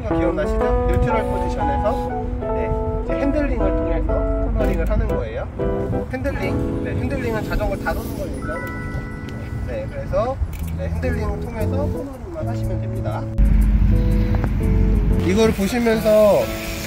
해보신 거 기억나시죠? 뉴트럴 포지션에서 이제 핸들링을 통해서 코너링을 하는 거예요. 핸들링은 자전거를 다루는 걸 얘기하는 거죠. 그래서 핸들링을 통해서 코너링만 하시면 됩니다. 이걸 보시면서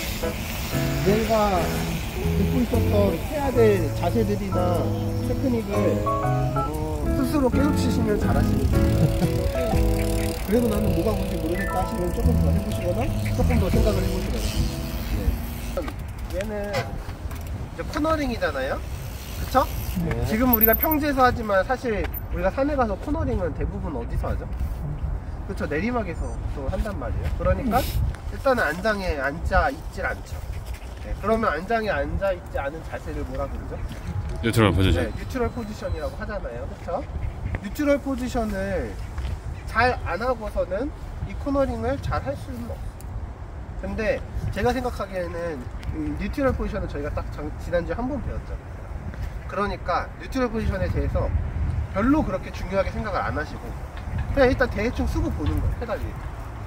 내가 듣고 있었던 해야 될 자세들이나 테크닉을 스스로 깨우치시면 잘하시는 그래도 나는 뭐가 뭔지 모르겠다 하시면 조금 더 해보시거나 조금 더 생각을 해보시거나 얘는 이제 코너링이잖아요, 그쵸? 지금 우리가 평지에서 하지만 사실 우리가 산에 가서 코너링은 대부분 어디서 하죠? 그쵸, 내리막에서 또 한단 말이에요. 그러니까 일단은 안장에 앉아 있질 않죠. 그러면 안장에 앉아 있지 않은 자세를 뭐라 그러죠? 뉴트럴 포지션. 뉴트럴 포지션이라고 하잖아요, 그쵸? 뉴트럴 포지션을 잘 안 하고서는 이 코너링을 잘 할 수는 없어요. 근데 제가 생각하기에는 뉴트럴 포지션은 저희가 딱 지난주에 한 번 배웠잖아요. 그러니까 뉴트럴 포지션에 대해서 별로 그렇게 중요하게 생각을 안 하시고 그냥 일단 대충 쓰고 보는 거예요, 페달 위에.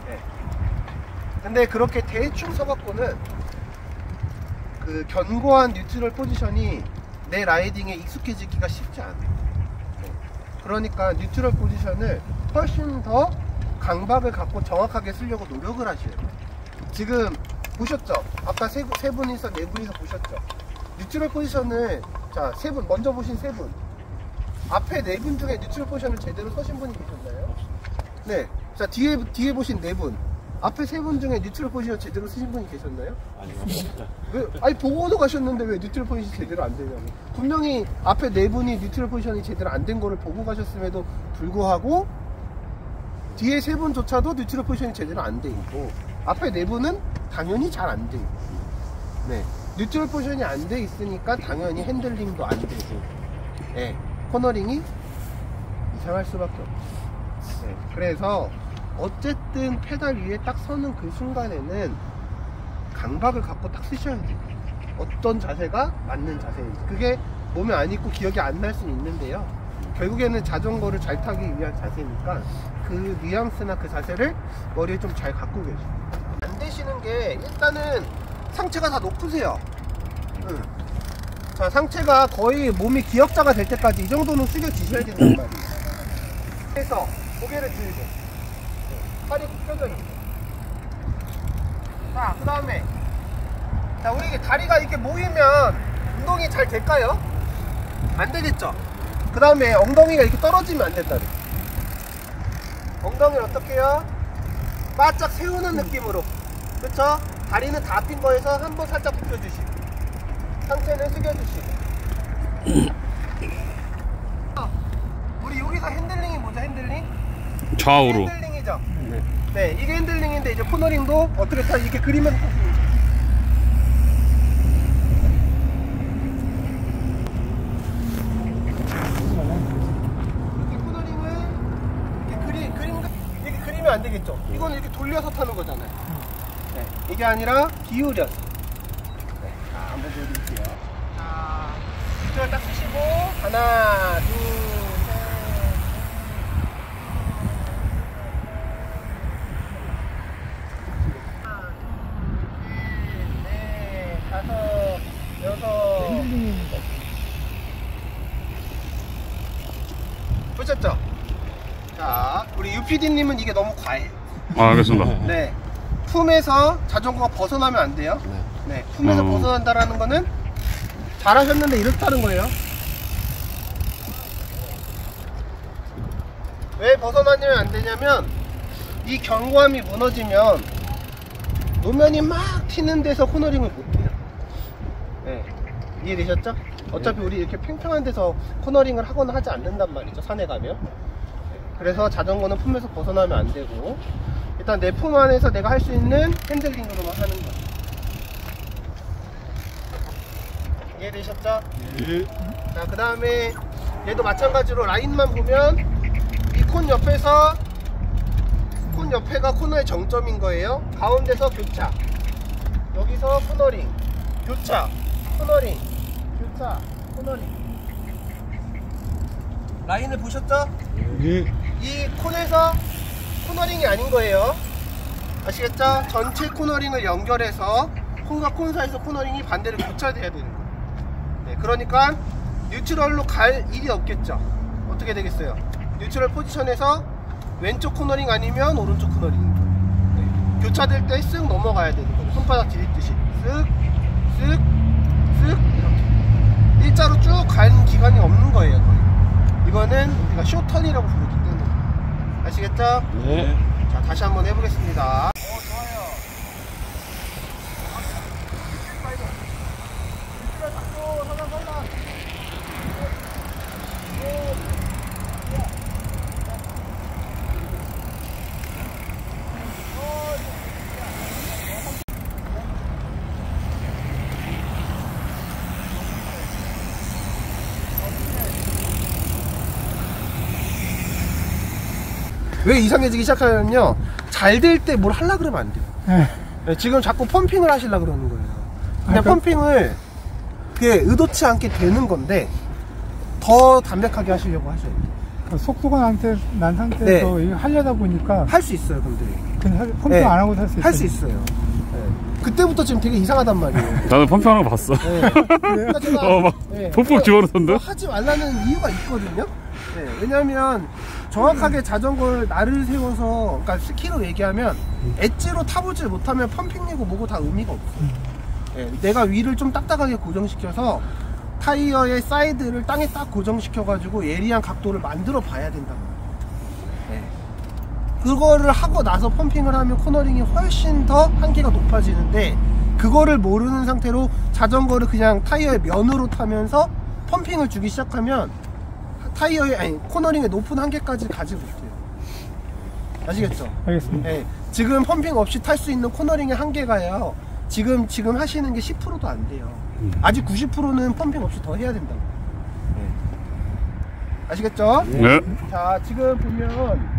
근데 그렇게 대충 서갖고는 그 견고한 뉴트럴 포지션이 내 라이딩에 익숙해지기가 쉽지 않아요. 그러니까 뉴트럴 포지션을 훨씬 더 강박을 갖고 정확하게 쓰려고 노력을 하셔야 돼요. 지금 보셨죠? 아까 세 분이서 네 분이서 보셨죠? 뉴트럴 포지션을 자, 세 분 먼저 보신 세 분 앞에 네 분 중에 뉴트럴 포지션을 제대로 서신 분이 계셨나요? 네. 자, 뒤에 보신 네 분 앞에 세 분 중에 뉴트럴 포지션 제대로 쓰신 분이 계셨나요? 아니요. 아니 보고도 가셨는데 왜 뉴트럴 포지션이 제대로 안 되냐고. 분명히 앞에 네 분이 뉴트럴 포지션이 제대로 안 된 거를 보고 가셨음에도 불구하고 뒤에 세 분조차도 뉴트럴 포지션이 제대로 안 돼 있고 앞에 네 분은 당연히 잘 안 돼 있고 뉴트럴 포지션이 안 돼 있으니까 당연히 핸들링도 안 되고 코너링이 이상할 수밖에 없죠. 그래서 어쨌든 페달 위에 딱 서는 그 순간에는 강박을 갖고 딱 쓰셔야 돼요. 어떤 자세가 맞는 자세인지. 그게 몸에 안 있고 기억이 안 날 수는 있는데요, 결국에는 자전거를 잘 타기 위한 자세니까 그 뉘앙스나 그 자세를 머리에 좀 잘 갖고 계세요. 안 되시는 게 일단은 상체가 다 높으세요. 자, 상체가 거의 몸이 기역자가 될 때까지 이 정도는 숙여지셔야 된단 말이에요. 그래서 고개를 들고 팔이 굽혀져 있고, 자, 그 다음에 자, 우리 다리가 이렇게 모이면 운동이 잘 될까요? 안 되겠죠? 그 다음에 엉덩이가 이렇게 떨어지면 안 된다. 엉덩이를 어떻게 해요? 바짝 세우는 느낌으로, 그쵸? 다리는 다 핀 거에서 한번 살짝 굽혀주시고 상체는 숙여주시고 우리 여기서 핸들링이 뭐죠? 핸들링? 좌우로. 핸들링이죠? 네, 이게 핸들링인데 이제 코너링도 어떻게 타 이렇게 그리면서 탈 수 있죠. 이렇게 코너링을 이렇게 그리면 안 되겠죠? 이거는 이렇게 돌려서 타는 거잖아요. 이게 아니라 기울여서. 자, 한번 보여드릴게요. 자, 이걸 딱 쓰시고 하나, 둘, 셋. 보셨죠? 자, 우리 UPD님은 이게 너무 과해요. 알겠습니다. 네, 품에서 자전거가 벗어나면 안 돼요. 네, 품에서 벗어난다라는 거는 잘하셨는데 이렇다는 거예요. 왜 벗어나면 안 되냐면 이 견고함이 무너지면 노면이 막 튀는 데서 코너링을 못 해요. 네, 이해되셨죠? 어차피 우리 이렇게 팽팽한 데서 코너링을 하거나 하지 않는단 말이죠, 산에 가면. 그래서 자전거는 품에서 벗어나면 안 되고 일단 내 품 안에서 내가 할 수 있는 핸들링으로만 하는 거예요. 이해되셨죠? 자, 그 다음에 얘도 마찬가지로 라인만 보면 이 콘 옆에서 콘 옆에가 코너의 정점인 거예요. 가운데서 교차, 여기서 코너링, 교차, 코너링, 교차, 코너링. 라인을 보셨죠? 이 콘에서 코너링이 아닌 거예요. 아시겠죠? 전체 코너링을 연결해서 콘과 콘 사이에서 코너링이 반대로 교차돼야 되는 거예요. 네, 그러니까 뉴트럴로 갈 일이 없겠죠. 어떻게 되겠어요? 뉴트럴 포지션에서 왼쪽 코너링 아니면 오른쪽 코너링. 네, 교차될 때 쓱 넘어가야 되는 거예요. 손바닥 디딜듯이 쓱 쓱 쓱 이렇게 일자로 쭉 가는 기간이 없는 거예요. 거의. 이거는 우리가 쇼턴이라고 부르기 때문에. 아시겠죠? 네. 자, 다시 한번 해보겠습니다. 왜 이상해지기 시작하냐면요, 잘 될 때 뭘 하려고 그러면 안 돼요. 네, 지금 자꾸 펌핑을 하시려고 그러는 거예요. 그냥 펌핑을 그게 의도치 않게 되는 건데 더 담백하게 하시려고 하셔야 돼요. 속도가 난 상태에서 이거 하려다 보니까 할 수 있어요. 근데 그냥 펌핑 안 하고 살 수 있어요. 할 수 있어요. 네. 그때부터 지금 되게 이상하단 말이에요. 나는 펌핑하는 거 봤어. 네. 그러니까 제가 막 푹푹 집어넣던데? 하지 말라는 이유가 있거든요. 네. 왜냐면 정확하게 자전거를 날을 세워서, 그러니까 스키로 얘기하면 엣지로 타보질 못하면 펌핑이고 뭐고 다 의미가 없어요. 네. 내가 위를 좀 딱딱하게 고정시켜서 타이어의 사이드를 땅에 딱 고정시켜가지고 예리한 각도를 만들어 봐야 된다고. 네. 그거를 하고 나서 펌핑을 하면 코너링이 훨씬 더 한계가 높아지는데, 그거를 모르는 상태로 자전거를 그냥 타이어의 면으로 타면서 펌핑을 주기 시작하면 타이어의 코너링의 높은 한계까지 가지 못해요. 아시겠죠? 알겠습니다. 네. 지금 펌핑 없이 탈 수 있는 코너링의 한계가요, 지금 하시는 게 10%도 안 돼요. 아직 90%는 펌핑 없이 더 해야 된다고. 네. 아시겠죠? 네. 자, 지금 보면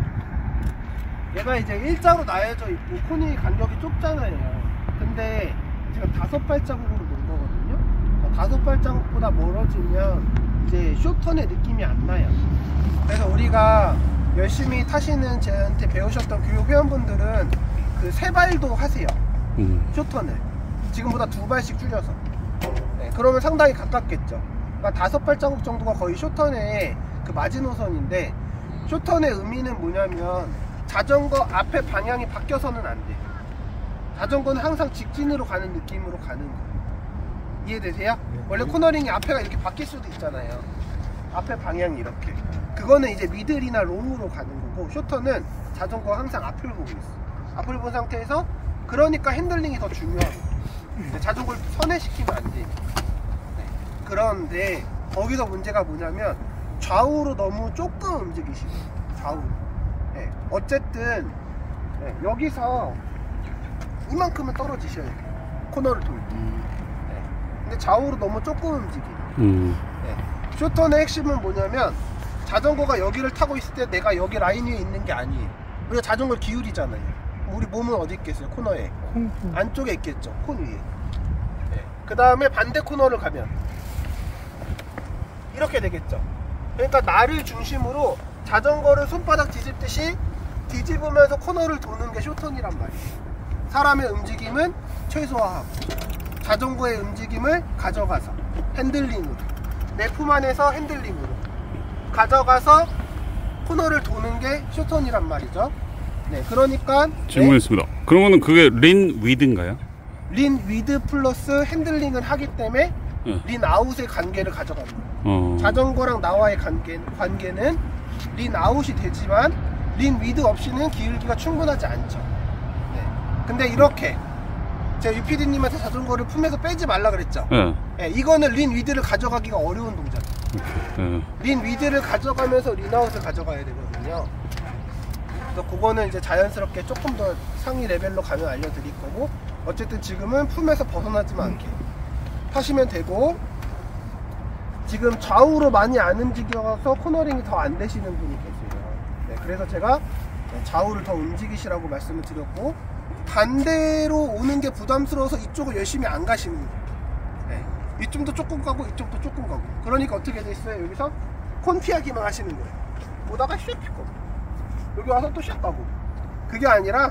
얘가 이제 일자로 나여져 있고 코니 간격이 좁잖아요. 근데 지금 5발자국으로 놓은 거거든요. 5발자국보다 멀어지면 이제 쇼턴의 느낌이 안 나요. 그래서 우리가 열심히 타시는 저한테 배우셨던 교육 회원분들은 그 3발도 하세요. 쇼턴을 지금보다 2발씩 줄여서. 네, 그러면 상당히 가깝겠죠. 그러니까 5발자국 정도가 거의 쇼턴의 그 마지노선인데, 쇼턴의 의미는 뭐냐면 자전거 앞에 방향이 바뀌어서는 안 돼. 자전거는 항상 직진으로 가는 느낌으로 가는 거예요. 이해되세요? 원래 코너링이 앞에가 이렇게 바뀔 수도 있잖아요. 앞에 방향이 이렇게. 그거는 이제 미들이나 롱으로 가는 거고, 쇼턴은 자전거가 항상 앞을 보고 있어. 앞을 본 상태에서, 그러니까 핸들링이 더 중요하고, 자전거를 선회시키면 안 돼. 네. 그런데 거기서 문제가 뭐냐면 좌우로 너무 조금 움직이시고, 좌우로. 네. 어쨌든 네. 여기서 이만큼은 떨어지셔야 돼요. 코너를 돌 때. 네. 근데 좌우로 너무 조금 움직여요. 네. 쇼턴의 핵심은 뭐냐면 자전거가 여기를 타고 있을 때 내가 여기 라인 위에 있는 게 아니에요. 우리가 자전거를 기울이잖아요. 우리 몸은 어디 있겠어요? 코너에 안쪽에 있겠죠. 콘 위에. 네. 그 다음에 반대 코너를 가면 이렇게 되겠죠. 그러니까 나를 중심으로 자전거를 손바닥 뒤집듯이 뒤집으면서 코너를 도는 게 쇼턴이란 말이에요. 사람의 움직임은 최소화하고 자전거의 움직임을 가져가서 핸들링으로, 내 품 안에서 핸들링으로 가져가서 코너를 도는 게 쇼턴이란 말이죠. 네, 그러니까 질문 있습니다. 그러면은 그게 린 위드인가요? 린 위드 플러스 핸들링을 하기 때문에 린 아웃의 관계를 가져가는 거예요. 자전거랑 나와의 관계는 린 아웃이 되지만 린 위드 없이는 기울기가 충분하지 않죠. 네. 근데 이렇게 제가 유PD님한테 자전거를 품에서 빼지 말라 그랬죠. 네, 이거는 린 위드를 가져가기가 어려운 동작이에요. 린 위드를 가져가면서 린 아웃을 가져가야 되거든요. 그래서 그거는 이제 자연스럽게 조금 더 상위 레벨로 가면 알려드릴 거고, 어쨌든 지금은 품에서 벗어나지만 않게 하시면 되고, 지금 좌우로 많이 안 움직여서 코너링이 더 안 되시는 분이 계세요. 네, 그래서 제가 좌우를 더 움직이시라고 말씀을 드렸고, 반대로 오는 게 부담스러워서 이쪽을 열심히 안 가시는 거예요. 네, 이쪽도 조금 가고 이쪽도 조금 가고. 그러니까 어떻게 돼 있어요? 여기서 콘 피하기만 하시는 거예요. 오다가 슉 피고 여기 와서 또 슉 가고. 그게 아니라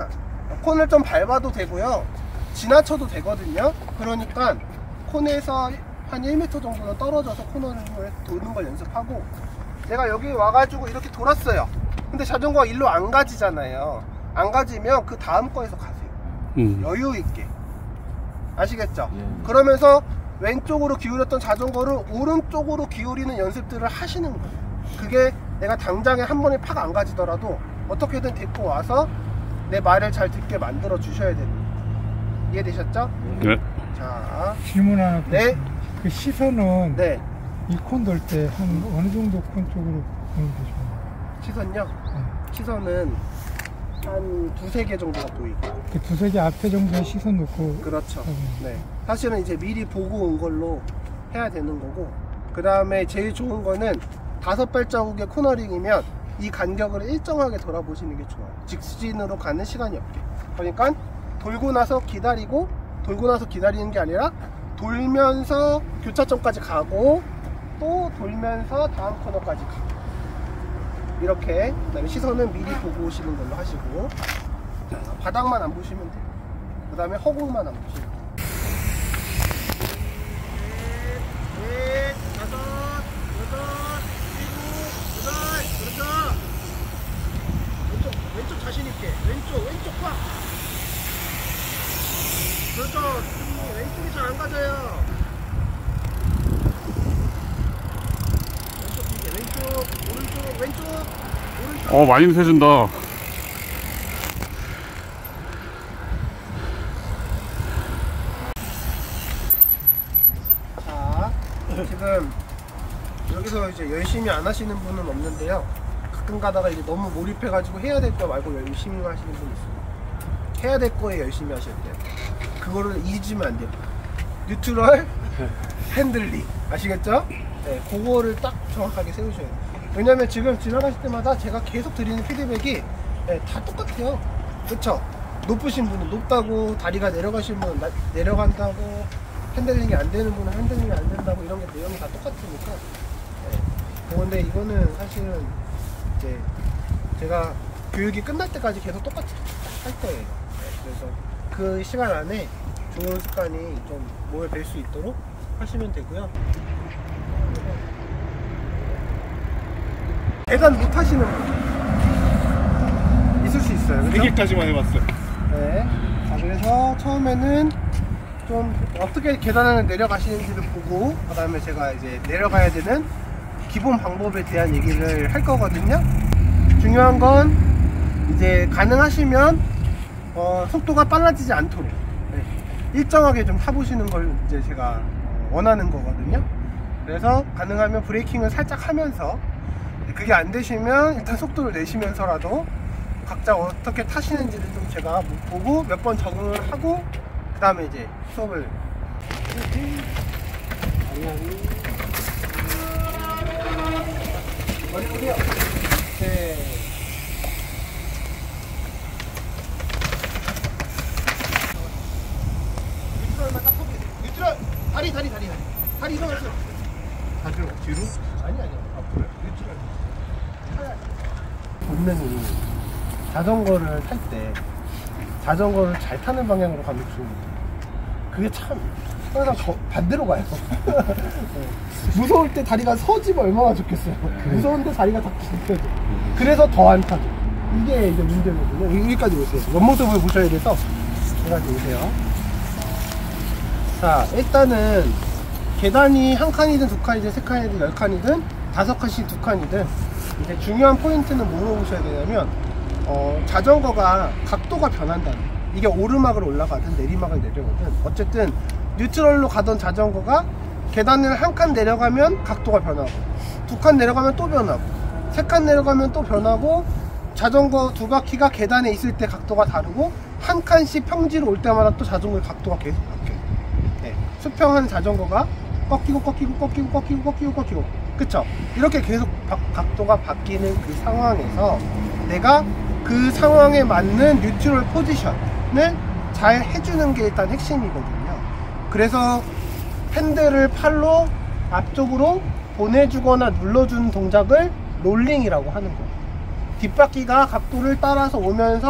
콘을 좀 밟아도 되고요, 지나쳐도 되거든요. 그러니까 콘에서 한 1m 정도는 떨어져서 코너를 도는 걸 연습하고, 내가 여기 와가지고 이렇게 돌았어요. 근데 자전거가 일로 안 가지잖아요. 안 가지면 그 다음 거에서 가세요. 여유 있게. 아시겠죠? 그러면서 왼쪽으로 기울였던 자전거를 오른쪽으로 기울이는 연습들을 하시는 거예요. 그게 내가 당장에 한 번에 팍 안 가지더라도 어떻게든 데리고 와서 내 말을 잘 듣게 만들어 주셔야 됩니다. 이해되셨죠? 네. 자, 질문 하나. 네. 그 시선은 네. 이 콘 돌 때 한 어느 정도 콘 쪽으로 보는 게 좋아요? 시선요? 시선은 한 두세 개 정도가 보이고. 그 두세 개 앞에 정도에 시선 놓고. 그렇죠. 네. 사실은 이제 미리 보고 온 걸로 해야 되는 거고, 그 다음에 제일 좋은 거는 5발자국의 코너링이면 이 간격을 일정하게 돌아보시는 게 좋아요. 직진으로 가는 시간이 없게. 그러니까 돌고 나서 기다리고, 돌고 나서 기다리는 게 아니라 돌면서 교차점까지 가고 또 돌면서 다음 코너까지 가고, 이렇게. 그 다음에 시선은 미리 보고 오시는 걸로 하시고, 자, 바닥만 안 보시면 돼요. 그 다음에 허공만 안 보시면 돼요. 넷, 다섯, 여덟, 일곱, 여덟. 그렇죠. 왼쪽 자신있게. 왼쪽 꽉. 그렇죠. 왼쪽이 잘 안 가져요. 왼쪽 길게. 오른쪽. 많이 세준다. 자, 지금 여기서 이제 열심히 안 하시는 분은 없는데요. 가끔 가다가 이제 너무 몰입해가지고 해야 될 거 말고 열심히 하시는 분 있어요. 해야 될 거에 열심히 하셔야 돼요. 그거를 잊으면 안 돼요. 뉴트럴, 핸들링. 아시겠죠? 네, 그거를 딱 정확하게 세우셔야 돼요. 왜냐면 지금 지나가실 때마다 제가 계속 드리는 피드백이 다 똑같아요. 그쵸? 높으신 분은 높다고, 다리가 내려가신 분은 내려간다고, 핸들링이 안 되는 분은 핸들링이 안 된다고, 이런 게 내용이 다 똑같으니까. 근데 이거는 사실은 이제 제가 교육이 끝날 때까지 계속 똑같이 할 거예요. 그래서 그 시간 안에 좋은 습관이 좀 몸에 뵐 수 있도록 하시면 되고요. 계단 못 하시는 분 있을 수 있어요. 그렇죠? 4개까지만 해봤어요. 네. 자, 그래서 처음에는 좀 어떻게 계단을 내려가시는지를 보고, 그 다음에 제가 이제 내려가야 되는 기본 방법에 대한 얘기를 할 거거든요. 중요한 건 이제 가능하시면 속도가 빨라지지 않도록 일정하게 좀 타보시는 걸 이제 제가 원하는 거거든요. 그래서 가능하면 브레이킹을 살짝 하면서, 그게 안 되시면 일단 속도를 내시면서라도 각자 어떻게 타시는지를 좀 제가 보고 몇 번 적응을 하고, 그 다음에 이제 수업을 머리 보세요. 네. 뉴트럴만 딱 서게 돼요. 뉴트럴! 다리 일어났어요. 다리로 뒤로? 아니 앞으로. 뉴트럴. 본능이 자전거를 탈 때 자전거를 잘 타는 방향으로 가면 좋습니다. 그게 참 항상 반대로 가요. 무서울 때 다리가 서지면 얼마나 좋겠어요. 무서운데 다리가 다 굽혀져. 그래서 더 안 타죠. 이게 이제 문제거든요. 여기까지 오세요. 옆모습을 보셔야 돼서 여기까지 오세요. 자, 일단은 계단이 한 칸이든 두 칸이든 세 칸이든 10칸이든 5칸씩 2칸이든 이제 중요한 포인트는 뭐로 보셔야 되냐면, 자전거가 각도가 변한다는, 이게 오르막을 올라가든 내리막을 내려가든 어쨌든 뉴트럴로 가던 자전거가 계단을 한 칸 내려가면 각도가 변하고, 2칸 내려가면 또 변하고, 3칸 내려가면 또 변하고, 자전거 두 바퀴가 계단에 있을 때 각도가 다르고, 한 칸씩 평지로 올 때마다 또 자전거의 각도가 계속 바뀌어요. 네. 수평한 자전거가 꺾이고 그쵸? 이렇게 계속 각도가 바뀌는 그 상황에서 내가 그 상황에 맞는 뉴트럴 포지션을 잘 해주는 게 일단 핵심이거든요. 그래서 핸들을 팔로 앞쪽으로 보내주거나 눌러주는 동작을 롤링이라고 하는 거예요. 뒷바퀴가 각도를 따라서 오면서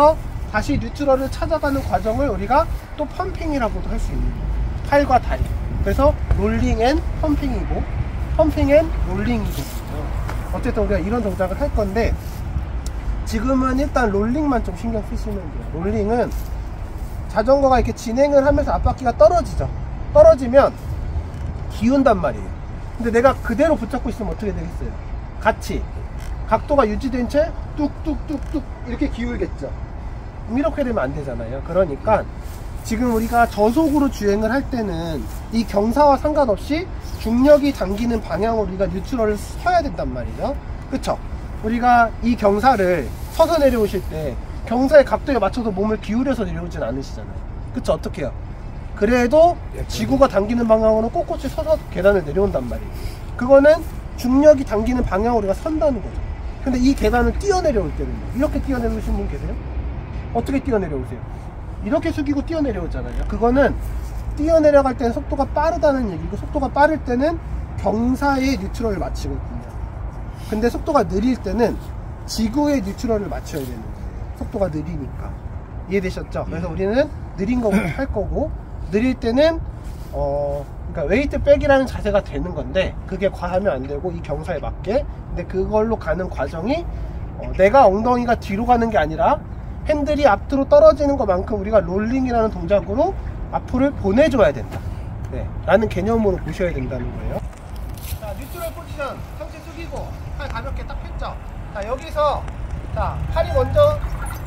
다시 뉴트럴을 찾아가는 과정을 우리가 또 펌핑이라고도 할 수 있는 거예요. 팔과 다리. 그래서 롤링 앤 펌핑이고 펌핑 앤 롤링이거든요. 어쨌든 우리가 이런 동작을 할 건데 지금은 일단 롤링만 좀 신경 쓰시면 돼요. 롤링은 자전거가 이렇게 진행을 하면서 앞바퀴가 떨어지죠. 떨어지면 기운단 말이에요. 근데 내가 그대로 붙잡고 있으면 어떻게 되겠어요? 같이 각도가 유지된 채 뚝뚝뚝뚝 이렇게 기울겠죠. 이렇게 되면 안 되잖아요. 그러니까 지금 우리가 저속으로 주행을 할 때는 이 경사와 상관없이 중력이 당기는 방향으로 우리가 뉴트럴을 서야 된단 말이죠. 그쵸? 우리가 이 경사를 서서 내려오실 때 경사의 각도에 맞춰서 몸을 기울여서 내려오진 않으시잖아요. 그쵸? 어떻게 해요? 그래도 지구가 당기는 방향으로 꼿꼿이 서서 계단을 내려온단 말이에요. 그거는 중력이 당기는 방향으로 우리가 선다는 거죠. 근데 이 계단을 뛰어내려올 때는 이렇게 뛰어내려오신 분 계세요? 어떻게 뛰어내려오세요? 이렇게 숙이고 뛰어내려오잖아요. 그거는 뛰어내려갈 때는 속도가 빠르다는 얘기고 속도가 빠를 때는 경사의 뉴트럴을 맞추거든요. 근데 속도가 느릴 때는 지구의 뉴트럴을 맞춰야 되는 거예요. 속도가 느리니까. 이해되셨죠? 그래서 우리는 느린 거 할 거고 느릴 때는 그러니까 웨이트 백이라는 자세가 되는 건데 그게 과하면 안 되고 이 경사에 맞게. 근데 그걸로 가는 과정이 내가 엉덩이가 뒤로 가는 게 아니라 핸들이 앞으로 떨어지는 것만큼 우리가 롤링이라는 동작으로 앞으로 보내줘야 된다. 네, 라는 개념으로 보셔야 된다는 거예요. 자, 뉴트럴 포지션 상체 숙이고 팔 가볍게 딱 폈죠. 자, 여기서 자, 팔이 먼저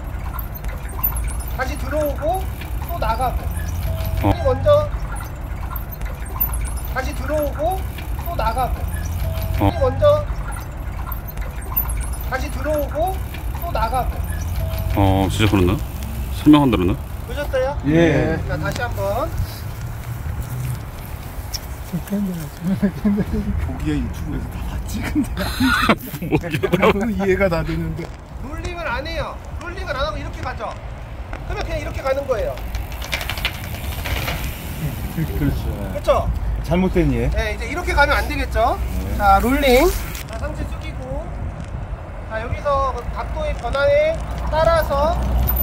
다시 들어오고 또 나가고 팔이 먼저 다시 들어오고 또 나가고 팔이 먼저 다시 들어오고 또 나가고. 진짜 그런다? 설명한다는데? 보셨어요? 예. 자, 다시 한번. 보기야 유튜브에서 다 봤지. 근데 나도 이해가 다 되는데. 롤링을 안 해요. 롤링을 안 하고 이렇게 가죠. 그러면 그냥 이렇게 가는 거예요. 그렇죠. 그렇죠? 잘못된 이해. 네, 이제 이렇게 가면 안 되겠죠. 자, 롤링. 자, 상체 숙이고. 자, 여기서 각도의 변화에 따라서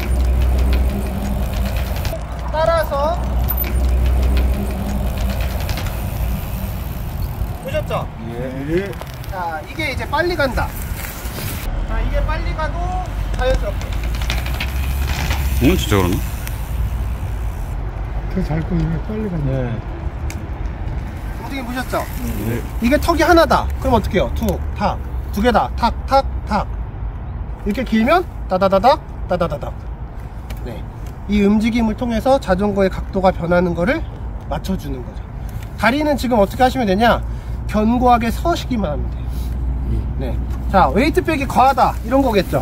보셨죠? 예. 자, 이게 이제 빨리 간다. 자, 이게 빨리 가도 자연스럽게. 진짜 그러나? 더 잘 꼬이면 빨리 가네. 네. 움직임 보셨죠? 네. 이게 턱이 하나다. 그럼 어떻게 해요? 툭, 탁. 두 개다. 탁, 탁, 탁. 이렇게 길면 따다다닥, 따다다닥. 네. 이 움직임을 통해서 자전거의 각도가 변하는 거를 맞춰주는 거죠. 다리는 지금 어떻게 하시면 되냐? 견고하게 서시기만 하면 돼요. 네. 자, 웨이트백이 과하다. 이런 거겠죠?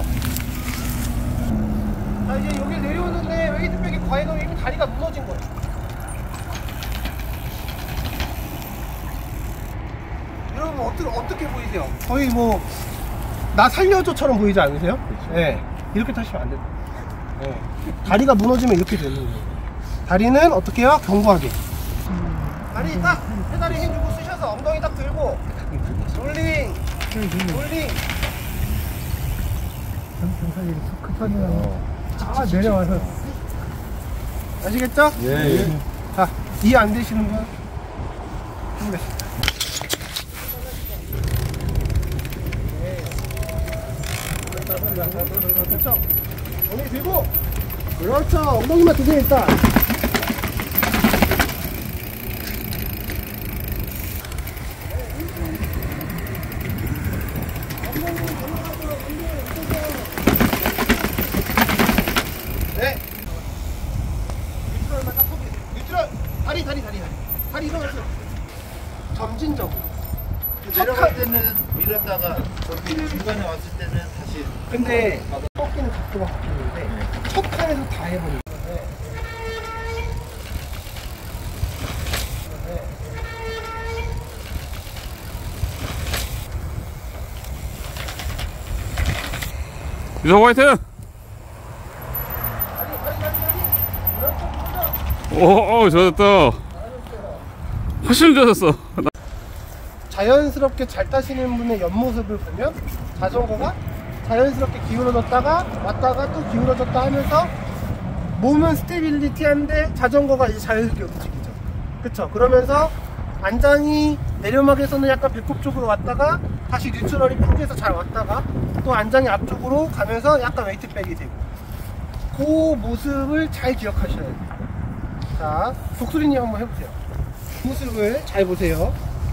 자, 이제 여기 내려오는데 웨이트백이 과해서 이미 다리가 무너진 거예요. 여러분, 어떻게 보이세요? 거의 뭐, 나 살려줘처럼 보이지 않으세요? 네. 이렇게 타시면 안 된다. 네. 다리가 무너지면 이렇게 되는 거예요. 다리는 어떻게 해요? 견고하게. 다리 딱 페달에 힘 주고 쓰셔서 엉덩이 딱 들고 롤링 롤링. 경사에 급하면 내려와서 아시겠죠? 예. 자, 이해 안 되시는 분 힘내십니다. 그렇죠? 엉덩이 들고 그렇죠. 엉덩이만 드세요 일단. 네. 뉴트럴만 딱 포기해. 뉴트럴. 다리 일어났어요. 점진적으로. 내려갈 때는 밀었다가 저기 중간에 왔을 때는 다시. 근데 꺾이는 각도가 바뀌는데 첫 칸에서 다 해버리는 건데. 유석 화이팅! 좋았다. 훨씬 좋았어. 자연스럽게 잘 타시는 분의 옆모습을 보면 자전거가 자연스럽게 기울어졌다가 왔다가 또 기울어졌다 하면서 몸은 스테빌리티한데 자전거가 이제 자유롭게 움직이죠. 그쵸? 그러면서 안장이 내려막에서는 약간 배꼽 쪽으로 왔다가 다시 뉴트럴이 평지에서 잘 왔다가 또 안장이 앞쪽으로 가면서 약간 웨이트백이 되고, 그 모습을 잘 기억하셔야 돼요. 자, 독수리님 한번 해보세요. 모습을 잘 보세요.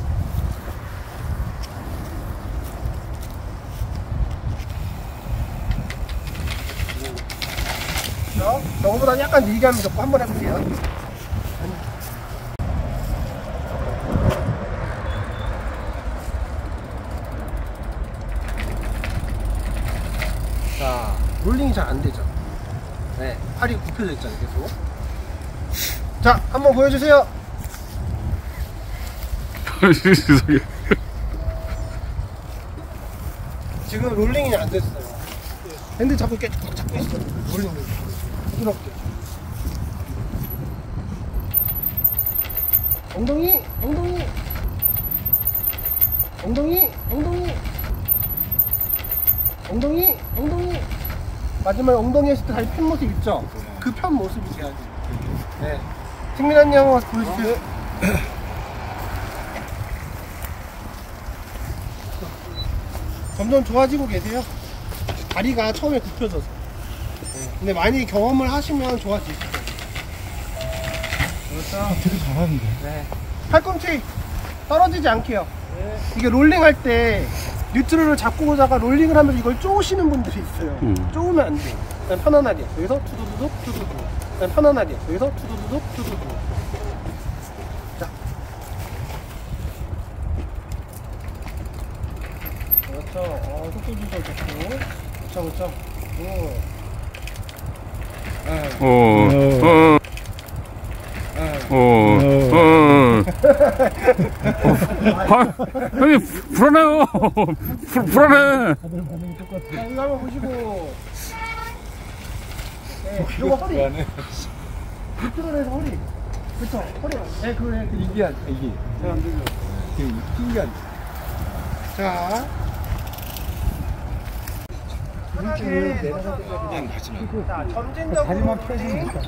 저거보다 약간 밀감이 좋고 한번 해볼게요. 자, 롤링이 잘 안 되죠. 네, 팔이 굽혀져 있잖아요, 계속. 자, 한번 보여주세요. 지금 롤링이 안 됐어요. 핸들 잡고 이렇게 꽉 잡고 있어요. 롤링을 부드럽게. 엉덩이, 엉덩이, 엉덩이, 엉덩이, 엉덩이, 엉덩이. 마지막에 엉덩이 했을 때 다리 편 모습 있죠? 그 편 모습이 돼야 돼요. 네. 승민아님 한번 보여주세요. 점점 좋아지고 계세요. 다리가 처음에 굽혀져서. 근데 많이 경험을 하시면 좋아지실 거예요. 그렇죠. 되게 잘하는데. 네. 팔꿈치 떨어지지 않게요. 네. 이게 롤링 할 때 뉴트럴을 잡고 오다가 롤링을 하면서 이걸 쪼으시는 분들이 있어요. 쪼으면 안 돼. 그냥 편안하게. 여기서 투두두둑 투두두. 그냥 편안하게. 여기서 투두두둑 투두두. 자. 그렇죠. 속도 조절 좋고. 그렇죠, 그렇죠. 오. 형님 불안해요. 불안해. 다들 반응이 똑같아. 자, 이거 한번 보시고. 네, 이거 허리. 밑으로내서 허리. 그쵸, 허리. 네, 그래. 이게 이게 잘안 들려. 되게 신기한. 자. 편하게 서셔서. 그냥 가지 말고. 자, 점진적으로. 다리만 펴시면 돼.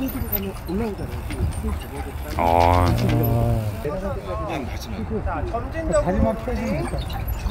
아, 그냥 가지 말고. 자, 점진적으로. 다리만 펴시면 돼.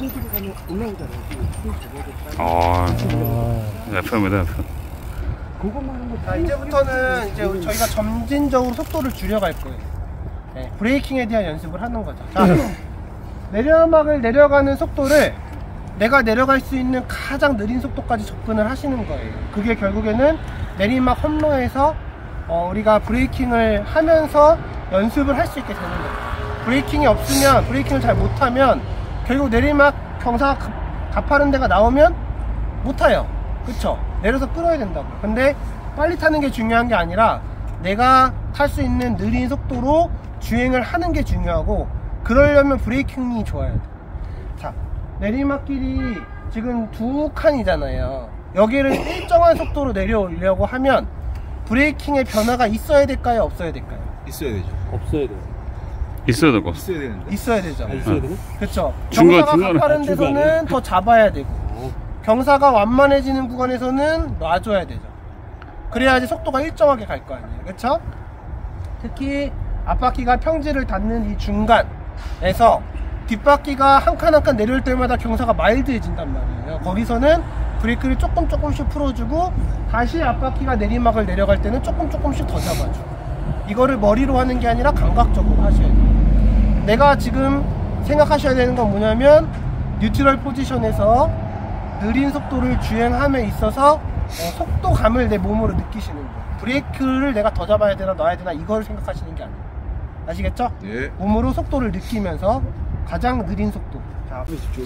아, FM이다 FM. 자, 이제부터는 이제 저희가 점진적으로 속도를 줄여갈 거예요. 네, 브레이킹에 대한 연습을 하는 거죠. 자, 내려막을 내려가는 속도를 내가 내려갈 수 있는 가장 느린 속도까지 접근을 하시는 거예요. 그게 결국에는 내리막 험로에서 우리가 브레이킹을 하면서 연습을 할 수 있게 되는 거예요. 브레이킹이 없으면, 브레이킹을 잘 못하면 결국 내리막 경사가 가파른 데가 나오면 못 타요. 그쵸? 내려서 끌어야 된다고. 근데 빨리 타는 게 중요한 게 아니라 내가 탈 수 있는 느린 속도로 주행을 하는 게 중요하고, 그러려면 브레이킹이 좋아야 돼. 자, 내리막길이 지금 두 칸이잖아요. 여기를 일정한 속도로 내려오려고 하면 브레이킹의 변화가 있어야 될까요? 없어야 될까요? 있어야 되죠. 있어야 될 것 같아. 있어야 되는데. 있어야 되죠. 있어야 되고? 그쵸? 중간에. 경사가 가파른 데서는 더 잡아야 되고, 경사가 완만해지는 구간에서는 놔줘야 되죠. 그래야지 속도가 일정하게 갈 거 아니에요. 그쵸? 특히 앞바퀴가 평지를 닿는 이 중간에서 뒷바퀴가 한 칸 한 칸 내려올 때마다 경사가 마일드해진단 말이에요. 거기서는 브레이크를 조금씩 풀어주고, 다시 앞바퀴가 내리막을 내려갈 때는 조금씩 더 잡아줘. 이거를 머리로 하는 게 아니라 감각적으로 하셔야 돼요. 내가 지금 생각하셔야 되는 건 뭐냐면, 뉴트럴 포지션에서 느린 속도를 주행함에 있어서 속도감을 내 몸으로 느끼시는 거예요. 브레이크를 내가 더 잡아야 되나 놔야 되나 이걸 생각하시는 게 아니에요. 아시겠죠? 예. 몸으로 속도를 느끼면서 가장 느린 속도. 자,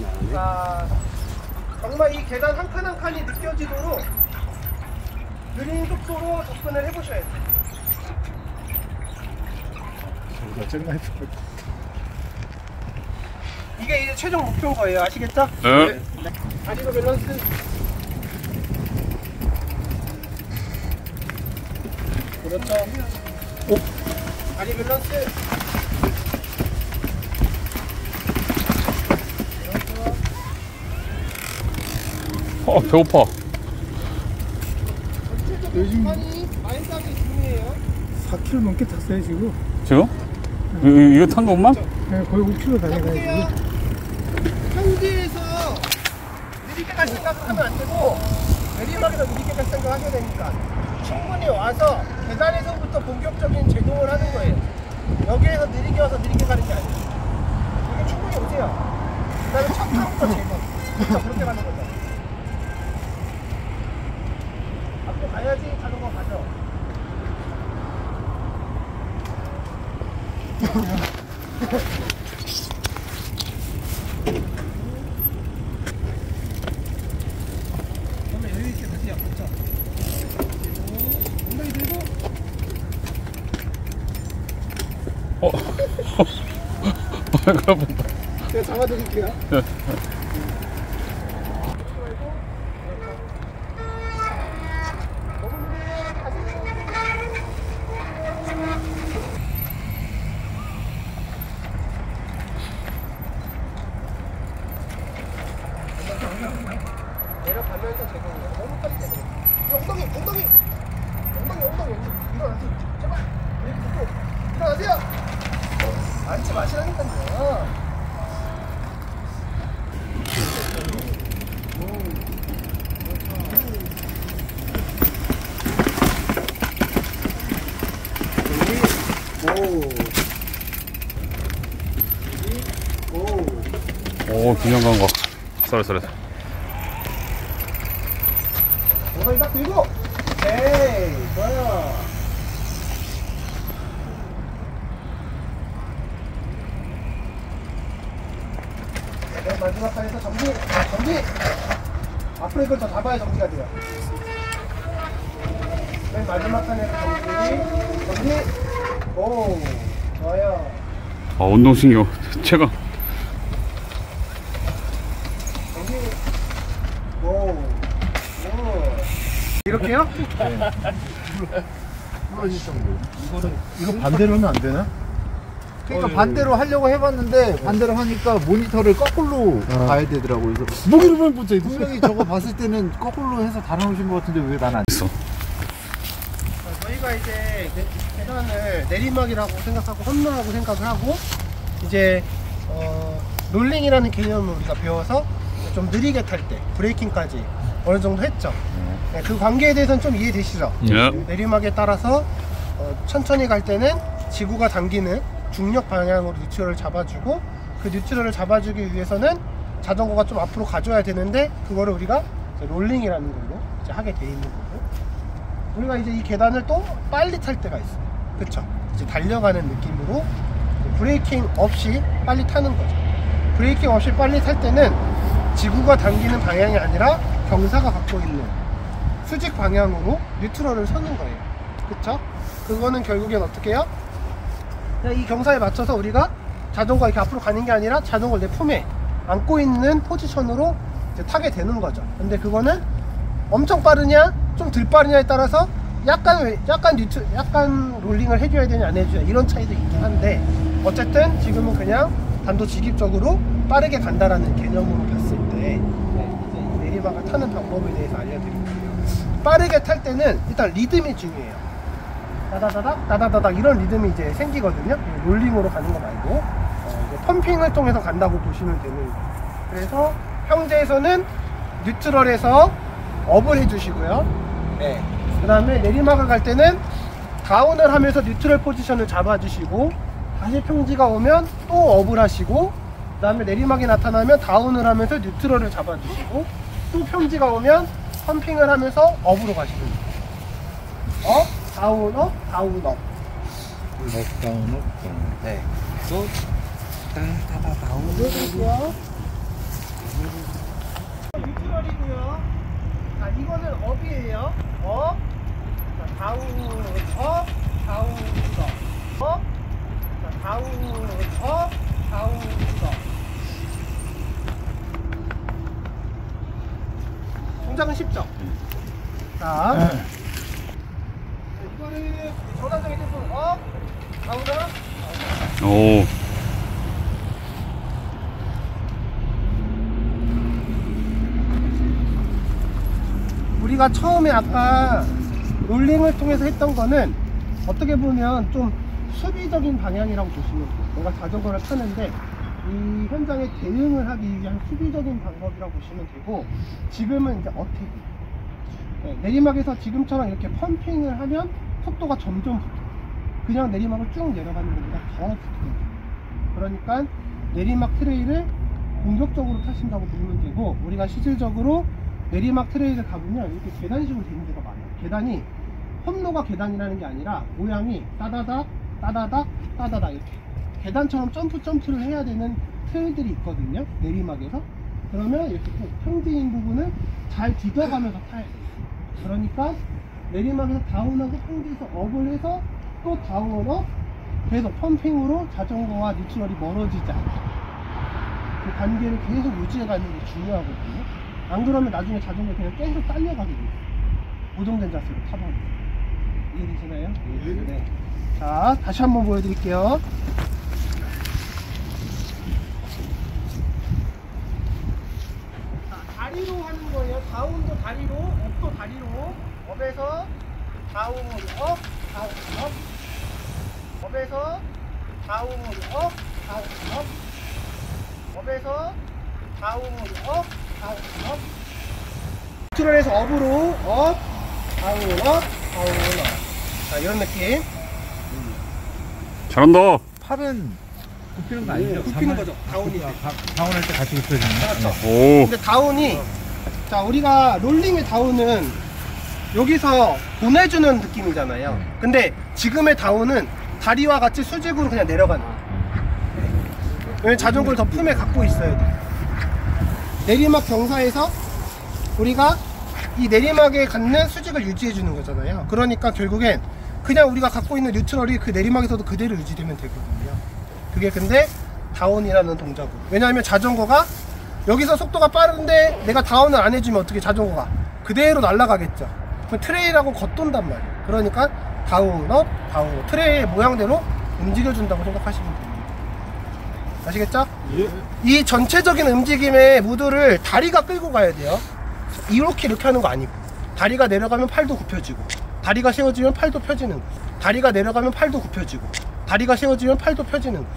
정말 이 계단 한 칸 한 칸이 느껴지도록 느린 속도로 접근을 해보셔야 돼요. 이게 이제 최종 목표인 거예요. 아시겠죠? 네. 다리로 밸런스. 그렇죠. 다리 밸런스. 배고파. 요즘 많이 4km 넘게 탔어요 지금. 지금? 이거 탄 것만? 네, 거의 5km 달려가지고. 평지에서 느리게 갈 생각하면 안 되고 내리막에서 느리게 갈 생각하셔야 되니까 충분히 와서 계단에서부터 본격적인 제동을 하는 거예요. 여기에서 느리게 와서 느리게 가는 게 아니에요. 여기 충분히 오세요. 그 다음에 첫 칸부터 제동. 그렇게 가는 거죠. 앞으로 가야지 자전거 가죠. 그러면 여유 있게 드세요. 그렇죠? 엉덩이 들고. 그럼 제가 잡아드릴게요. 내려가면서 제공해요. 너무 빨리 제공해요. 엉덩이 일어나세요. 제발 이렇게 듣고 일어나세요. 앉지 마시라니까요. 오, 균형 감각. 쏘리. 엉덩이 딱 들고. 오케이, 좋아요. 네, 마지막 칸에서 정지. 앞으로 이걸 더 잡아야 정지가 돼요. 맨 마지막 칸에서 정지. 오, 좋아요. 아, 운동신경 최강. 정지. 오. 이렇게요? 이거 반대로 하면 안 되나? 그러니까 반대로 하려고 해봤는데 반대로 하니까 모니터를 거꾸로 봐야 되더라고요. 그래서 목이로만 붙여 있어. 분명히 저거 봤을 때는 거꾸로 해서 달아놓으신 것 같은데 왜 난 안 있어. 저희가 이제 계단을 내리막이라고 생각하고 험로라고 생각을 하고 이제 롤링이라는 개념을 우리가 배워서 좀 느리게 탈 때 브레이킹까지 어느 정도 했죠. 네, 그 관계에 대해서는 좀 이해되시죠? 예. 내리막에 따라서 천천히 갈 때는 지구가 당기는 중력 방향으로 뉴트럴을 잡아주고 그 뉴트럴을 잡아주기 위해서는 자전거가 좀 앞으로 가줘야 되는데 그거를 우리가 이제 롤링이라는 걸로 이제 하게 돼 있는 거고 우리가 이제 이 계단을 또 빨리 탈 때가 있어요. 그쵸? 이제 달려가는 느낌으로 브레이킹 없이 빨리 타는 거죠. 브레이킹 없이 빨리 탈 때는 지구가 당기는 방향이 아니라 경사가 갖고 있는 수직 방향으로 뉴트럴을 서는 거예요. 그쵸? 그거는 결국엔 어떻게 해요? 이 경사에 맞춰서 우리가 자전거가 이렇게 앞으로 가는 게 아니라 자전거를 내 품에 안고 있는 포지션으로 이제 타게 되는 거죠. 근데 그거는 엄청 빠르냐 좀 덜 빠르냐에 따라서 약간 롤링을 해줘야 되냐 안 해줘야 이런 차이도 있긴 한데 어쨌든 지금은 그냥 단도직입적으로 빠르게 간다라는 개념으로 봤을 때 이제 이 내리막을 타는 방법에 대해서 알려드릴게요. 빠르게 탈 때는 일단 리듬이 중요해요. 다다다닥 이런 리듬이 이제 생기거든요. 롤링으로 가는 거 말고 이제 펌핑을 통해서 간다고 보시면 되는 거예요. 그래서 평지에서는 뉴트럴에서 업을 해주시고요. 네. 그 다음에 내리막을 갈 때는 다운을 하면서 뉴트럴 포지션을 잡아주시고 다시 평지가 오면 또 업을 하시고 그 다음에 내리막이 나타나면 다운을 하면서 뉴트럴을 잡아주시고 또 평지가 오면 펌핑을 하면서 업으로 가시는 거예요. 업, 다운, 업, 다운, 업. 다운. 네. 또 다운. 보여드릴게요. 뉴트럴이고요. 자, 이거는 업이에요. 업. 자, 다운, 업, 다운, 업. 업. 자, 다운, 업, 다운, 업. 동작은 쉽죠? 자. 이거를 전환적인 템포 업, 다운, 업. 오. 우리가 처음에 아까 롤링을 통해서 했던 거는 어떻게 보면 좀 수비적인 방향이라고 보시면 돼요. 내가 자전거를 타는데 이 현장에 대응을 하기 위한 수비적인 방법이라고 보시면 되고, 지금은 이제 어택이, 네, 내리막에서 지금처럼 이렇게 펌핑을 하면 속도가 점점 붙어요. 그냥 내리막을 쭉 내려가는 것보다 더 붙어요. 그러니까 내리막 트레일을 공격적으로 타신다고 보면 되고, 우리가 실질적으로 내리막 트레일을 가보면 이렇게 계단식으로 되는 데가 많아요. 계단이 험로가 계단이라는 게 아니라 모양이 따다닥 따다닥 따다닥 이렇게 계단처럼 점프를 해야 되는 트레일들이 있거든요, 내리막에서. 그러면 이렇게 평지인 부분을 잘 디뎌가면서 타야 돼요. 그러니까 내리막에서 다운하고 평지에서 업을 해서 또 다운업, 계속 펌핑으로 자전거와 뉴트럴이 멀어지지 않게 그 관계를 계속 유지해가는 게 중요하거든요. 안 그러면 나중에 자전거 그냥 계속 딸려가게 돼요. 고정된 자세로 타버려요. 이해되시나요? 네. 자, 다시 한번 보여드릴게요. 자, 다리로 하는 거예요. 다운도 다리로, 업도 다리로. 업에서 다운, 업, 다운, 업. 업에서 다운, 업, 다운, 업. 업에서 다운, 업, 다운, 업. 뉴트럴에서 업으로, 업, 다운, 업, 다운, 업. 자, 이런 느낌. 잘한다. 팔은 굽히는 거 아니죠? 굽히는 거죠. 다운이. 다운할 때 같이 굽혀지는 거. 그렇죠. 오. 근데 다운이, 자, 우리가 롤링의 다운은 여기서 보내주는 느낌이잖아요. 근데 지금의 다운은 다리와 같이 수직으로 그냥 내려가는 거예요. 왜냐면 자전거를 더 품에 갖고 있어야 돼요. 내리막 경사에서 우리가 이 내리막에 갖는 수직을 유지해 주는 거잖아요. 그러니까 결국엔 그냥 우리가 갖고 있는 뉴트럴이 그 내리막에서도 그대로 유지되면 되거든요. 그게 근데 다운이라는 동작으로. 왜냐하면 자전거가 여기서 속도가 빠른데 내가 다운을 안 해주면 어떻게 자전거가 그대로 날아가겠죠. 그럼 트레일하고 겉돈단 말이에요. 그러니까 다운업, 다운업. 트레일 모양대로 움직여준다고 생각하시면 됩니다. 아시겠죠? 예. 이 전체적인 움직임의 무드를 다리가 끌고 가야 돼요. 이렇게 하는 거 아니고, 다리가 내려가면 팔도 굽혀지고, 다리가 세워지면 팔도 펴지는 거. 다리가 내려가면 팔도 굽혀지고, 다리가 세워지면 팔도 펴지는 거.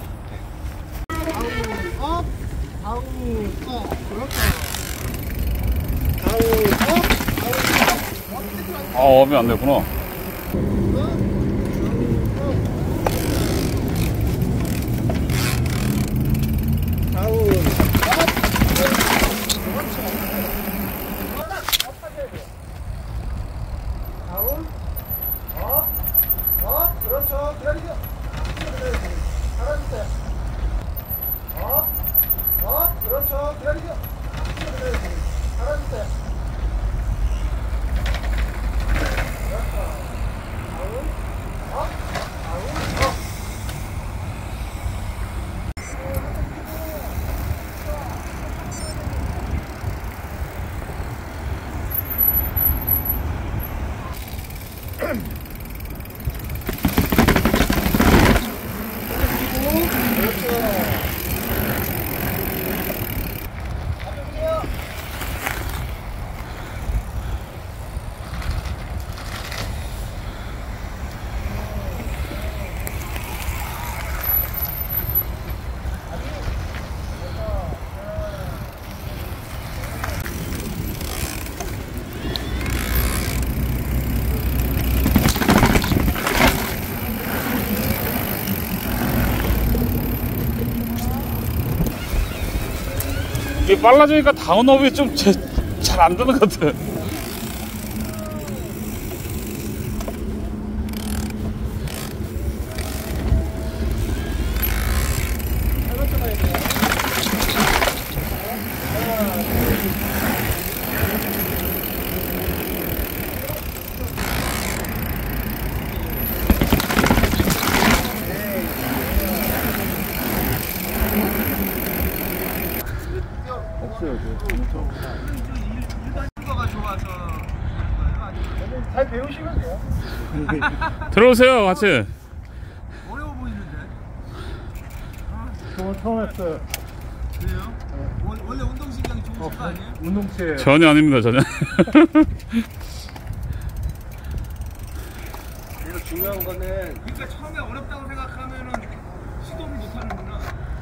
다운 업, 다운 업, 그렇죠. 다운 업, 다운 업. 아, 업이 안 됐구나. 그렇죠. 기다리세요. 잘하셨어요. 그렇죠. 기다리세요. 잘하셨어요. 이게 빨라지니까 다운업이 좀 잘 안 되는 것 같아. 잘 배우시면 돼요. 들어오세요, 같이. 어려워 보이는데. 처음 했어요. 그래요? 원래 운동신경이 좋으신 거 아니에요? 운동체. 전혀 아닙니다, 전혀. 중요한 거는 그러니까 처음에 어렵다고 생각하면은 시도를 못 하는구나.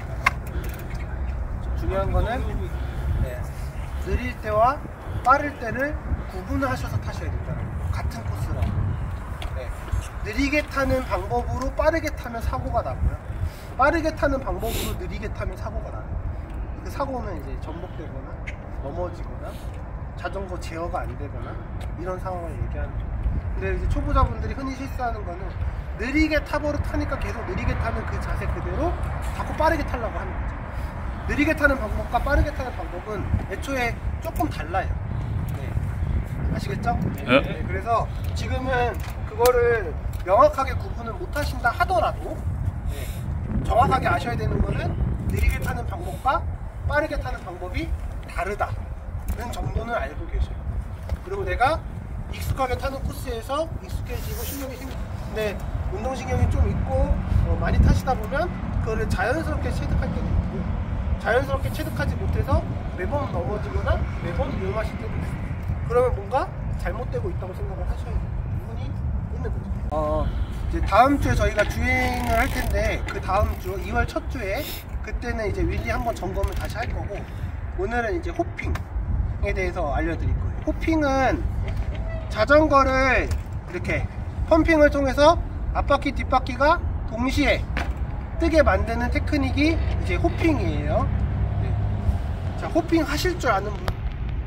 중요한 거는 네, 느릴 때와 빠를 때를 구분을 하셔서 타셔야 된다는 거예요. 같은 코스라고. 네. 느리게 타는 방법으로 빠르게 타면 사고가 나고요. 빠르게 타는 방법으로 느리게 타면 사고가 나요. 그 사고는 이제 전복되거나 넘어지거나 자전거 제어가 안 되거나 이런 상황을 얘기하는 거예요. 근데 이제 초보자분들이 흔히 실수하는 거는 느리게 타버릇 타니까 계속 느리게 타는 그 자세 그대로 자꾸 빠르게 타려고 하는 거죠. 느리게 타는 방법과 빠르게 타는 방법은 애초에 조금 달라요. 네. 아시겠죠? 네. 네. 그래서 지금은 그거를 명확하게 구분을 못 하신다 하더라도 네. 정확하게 아셔야 되는 거는 느리게 타는 방법과 빠르게 타는 방법이 다르다는 정도는 알고 계셔요. 그리고 내가 익숙하게 타는 코스에서 익숙해지고 실력이 생기고, 근데 운동신경이 좀 있고 많이 타시다 보면 그거를 자연스럽게 체득할 때도 있고, 자연스럽게 체득하지 못해서 매번 넘어지거나 매번 위험하실 때도 있어요. 그러면 뭔가 잘못되고 있다고 생각을 하셔야 돼요. 부분이 있는 거죠. 이제 다음 주에 저희가 주행을 할 텐데, 그 다음 주 2월 첫 주에 그때는 이제 윌리 한번 점검을 다시 할 거고, 오늘은 이제 호핑에 대해서 알려드릴 거예요. 호핑은 자전거를 이렇게 펌핑을 통해서 앞바퀴 뒷바퀴가 동시에 뜨게 만드는 테크닉이 이제 호핑이에요. 네. 자, 호핑 하실 줄 아는 분.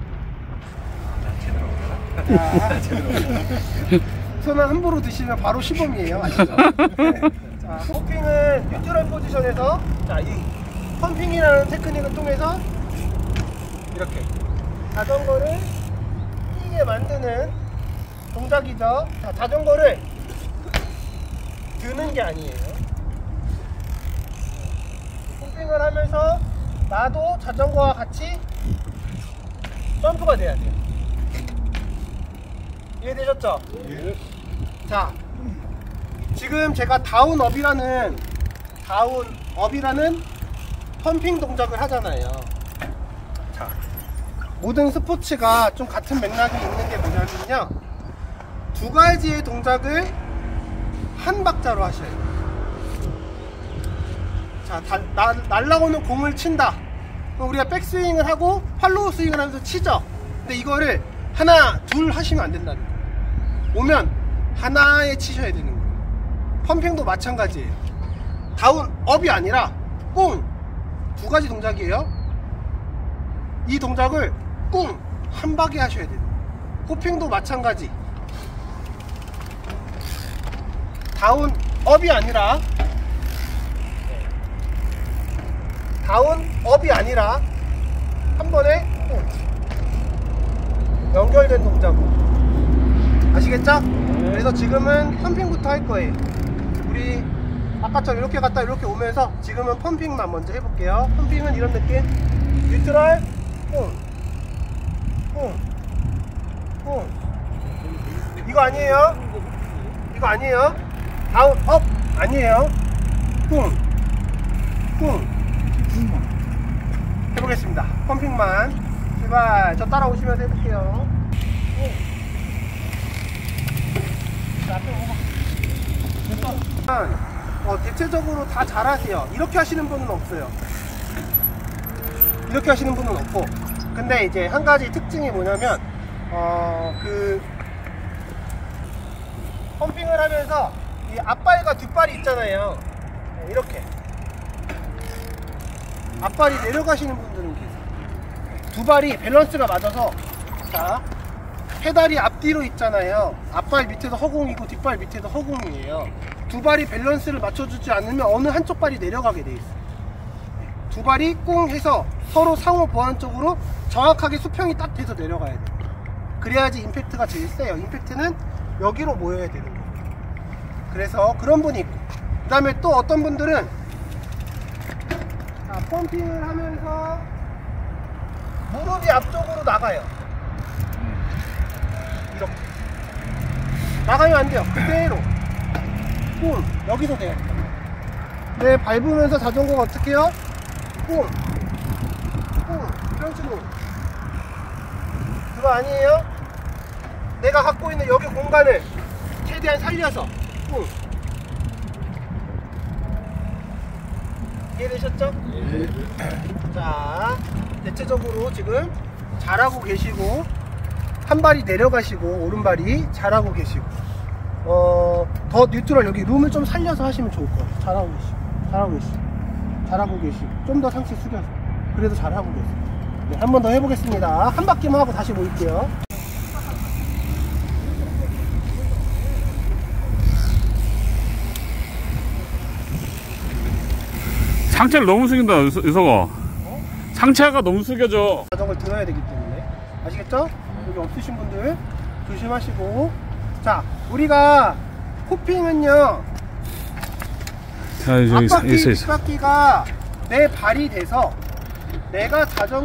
손을 함부로 드시면 바로 시범이에요. 아시죠? 네. 자, 호핑은 뉴트럴 포지션에서 자, 이 펌핑이라는 테크닉을 통해서 이렇게 자전거를 뛰게 만드는 동작이죠. 자, 자전거를 드는 게 아니에요. 펌핑을 하면서 나도 자전거와 같이 점프가 돼야 돼요. 이해되셨죠? 예. 자, 지금 제가 다운업이라는 펌핑 동작을 하잖아요. 자, 모든 스포츠가 좀 같은 맥락이 있는 게 뭐냐면요, 두 가지의 동작을 한 박자로 하셔야 돼요. 자, 날라오는 공을 친다. 그럼 우리가 백스윙을 하고 팔로우 스윙을 하면서 치죠. 근데 이거를 하나, 둘 하시면 안 된다는 거예요. 오면 하나에 치셔야 되는 거예요. 펌핑도 마찬가지예요. 다운, 업이 아니라 꽁! 두 가지 동작이에요. 이 동작을 꽁! 한 박에 하셔야 돼요. 호핑도 마찬가지. 다운, 업이 아니라 한 번에 연결된 동작으로. 아시겠죠? 그래서 지금은 펌핑부터 할 거예요. 우리 아까처럼 이렇게 갔다 이렇게 오면서 지금은 펌핑만 먼저 해볼게요. 펌핑은 이런 느낌. 뉴트럴, 뿡, 뿡, 뿡. 이거 아니에요. 이거 아니에요. 다운, 업 아니에요. 뿡, 뿡. 해보겠습니다. 펌핑만. 제발 저 따라오시면서 해볼게요. 자, 앞에 오고. 대체적으로 다 잘하세요. 이렇게 하시는 분은 없어요. 이렇게 하시는 분은 없고, 근데 이제 한 가지 특징이 뭐냐면 그 펌핑을 하면서 이 앞발과 뒷발이 있잖아요. 이렇게 앞발이 내려가시는 분들은 계세요. 두 발이 밸런스가 맞아서, 자, 페달이 앞뒤로 있잖아요. 앞발 밑에도 허공이고 뒷발 밑에도 허공이에요. 두 발이 밸런스를 맞춰주지 않으면 어느 한쪽 발이 내려가게 돼 있어요. 두 발이 꽁 해서 서로 상호 보완적으로 정확하게 수평이 딱 돼서 내려가야 돼요. 그래야지 임팩트가 제일 세요. 임팩트는 여기로 모여야 되는 거예요. 그래서 그런 분이 있고, 그 다음에 또 어떤 분들은 자, 펌핑을 하면서 무릎이 앞쪽으로 나가요. 이렇게 나가면 안 돼요. 그대로 뿡, 여기서 돼요. 네, 밟으면서 자전거가 어떻게 해요? 뿡, 뿡, 이런 식으로. 그거 아니에요? 내가 갖고 있는 여기 공간을 최대한 살려서 이해되셨죠? 네. 자, 대체적으로 지금 잘하고 계시고 한 발이 내려가시고 오른발이 잘하고 계시고 더 뉴트럴 여기 룸을 좀 살려서 하시면 좋을 거예요. 잘하고 계시고 좀 더 상체 숙여서 그래도 잘하고 계세요. 네, 한 번 더 해보겠습니다. 한 바퀴만 하고 다시 모일게요. 상체를 너무 숙인다, 의석아. 상체가 너무 숙여져. 자전거를 들어야 되기 때문에 아시겠죠? 여기 없으신 분들 조심하시고. 자, 우리가 호핑은요 앞바퀴 뒷바퀴가 내 발이 돼서 내가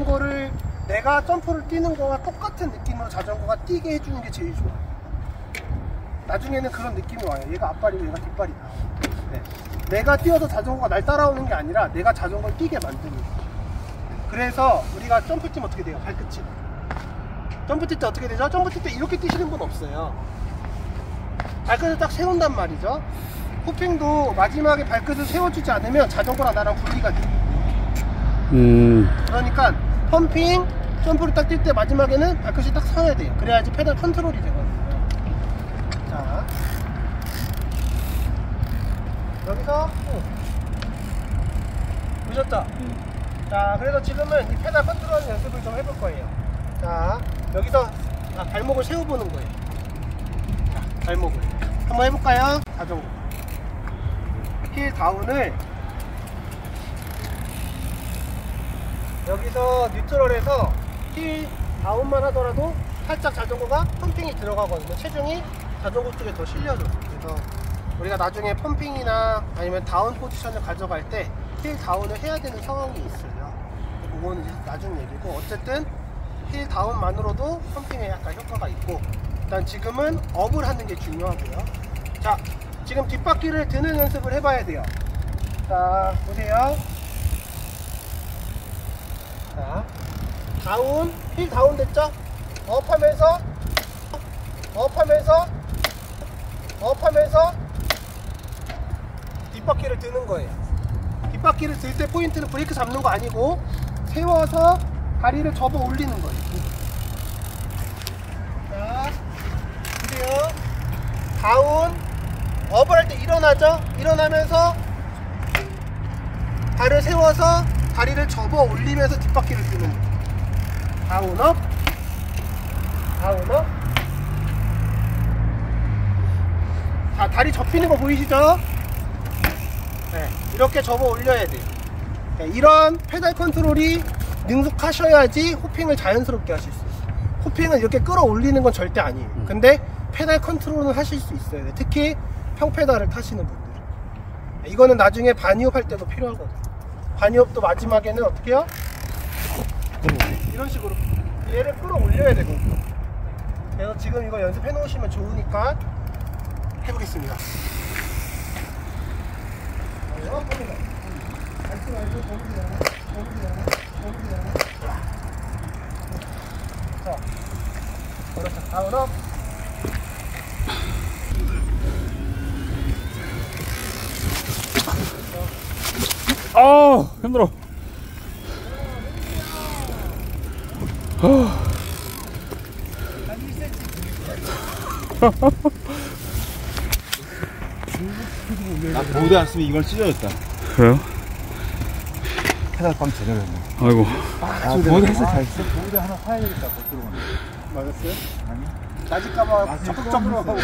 점프를 뛰는 거와 똑같은 느낌으로 자전거가 뛰게 해주는 게 제일 좋아. 나중에는 그런 느낌이 와요. 얘가 앞발이고 얘가 뒷발이다. 네. 내가 뛰어서 자전거가 날 따라오는 게 아니라 내가 자전거를 뛰게 만드는 거예요. 그래서 우리가 점프 뛰면 어떻게 돼요? 발끝이. 점프 뛸 때 어떻게 되죠? 점프 뛸 때 이렇게 뛰시는 분 없어요. 발끝을 딱 세운단 말이죠. 호핑도 마지막에 발끝을 세워주지 않으면 자전거랑 나랑 분리가 돼요. 그러니까 펌핑, 점프를 딱 뛸 때 마지막에는 발끝이 딱 서야 돼요. 그래야지 페달 컨트롤이 되거든요. 자, 여기서 보셨죠? 자, 그래서 지금은 이 페달 컨트롤 연습을 좀 해볼 거예요. 자, 여기서 발목을 세워보는 거예요. 자, 발목을 한번 해볼까요? 자전거 힐 다운을 여기서 뉴트럴에서 힐 다운만 하더라도 살짝 자전거가 펌핑이 들어가거든요. 체중이 자전거 쪽에 더 실려져요. 그래서 우리가 나중에 펌핑이나 아니면 다운 포지션을 가져갈 때 힐 다운을 해야 되는 상황이 있어요. 그거는 이제 나중 얘기고, 어쨌든 힐 다운만으로도 펌핑에 약간 효과가 있고, 일단 지금은 업을 하는 게 중요하고요. 자, 지금 뒷바퀴를 드는 연습을 해봐야 돼요. 자, 보세요. 자, 다운, 힐 다운 됐죠? 업하면서 뒷바퀴를 드는 거예요. 뒷바퀴를 들 때 포인트는 브레이크 잡는 거 아니고 세워서 다리를 접어 올리는 거예요. 자, 보세요. 다운, 업을 할 때 일어나죠? 일어나면서 발을 세워서 다리를 접어 올리면서 뒷바퀴를 드는 거예요. 다운, 업, 다운, 업. 자, 다리 접히는 거 보이시죠? 네, 이렇게 접어 올려야 돼요. 네, 이런 페달 컨트롤이 능숙하셔야지 호핑을 자연스럽게 하실 수 있어요. 호핑은 이렇게 끌어올리는 건 절대 아니에요. 근데 페달 컨트롤은 하실 수 있어요. 특히 평페달을 타시는 분들. 네, 이거는 나중에 바니업 할 때도 필요하거든요. 바니업도 마지막에는 어떻게 해요? 이런 식으로 얘를 끌어올려야 되거든요. 그래서 지금 이거 연습해 놓으시면 좋으니까 해보겠습니다. 자, 그렇죠. 다운업. 힘들어. 나 보드 안 쓰면 이걸 찢어졌다. 그래요? 페달 꽝 제대로 했네. 아이고. 보드 했어, 잘 했어. 보드 하나 사야 되겠다, 못 들어가네. 맞았어요? 아니. 맞을까봐 적극적으로 하고.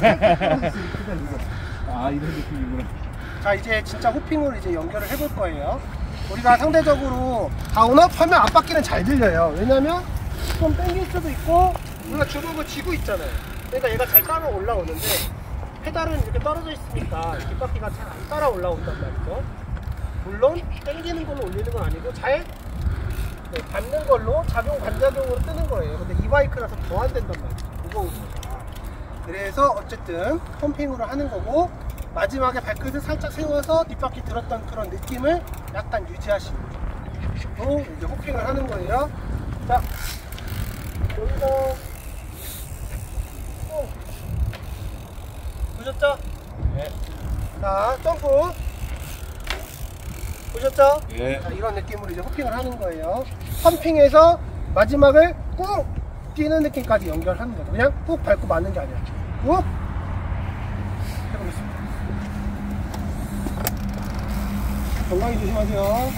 아, 이런 느낌이구나. 자, 이제 진짜 호핑을 이제 연결을 해볼 거예요. 우리가 상대적으로 다운업 하면 앞바퀴는 잘 들려요. 왜냐면 좀 당길 수도 있고 우리가 주먹을 쥐고 있잖아요. 그러니까 얘가 잘 따라 올라오는데 페달은 이렇게 떨어져 있으니까 뒷바퀴가 잘 안 따라 올라온단 말이죠. 물론 당기는 걸로 올리는 건 아니고 잘 밟는 걸로 작용 반작용으로 뜨는 거예요. 근데 이 바이크라서 더 안 된단 말이죠. 무거우니까. 그래서 어쨌든 펌핑으로 하는 거고, 마지막에 발끝을 살짝 세워서 뒷바퀴 들었던 그런 느낌을 약간 유지하시고 이제 호핑을 하는 거예요. 자, 여기서 보셨죠? 자, 점프. 보셨죠? 예. 자, 이런 느낌으로 이제 호핑을 하는 거예요. 펌핑해서 마지막을 꾹 뛰는 느낌까지 연결하는 거죠. 그냥 꾹 밟고 마는 게 아니라 꾹 해보겠습니다. 건강히 조심하세요.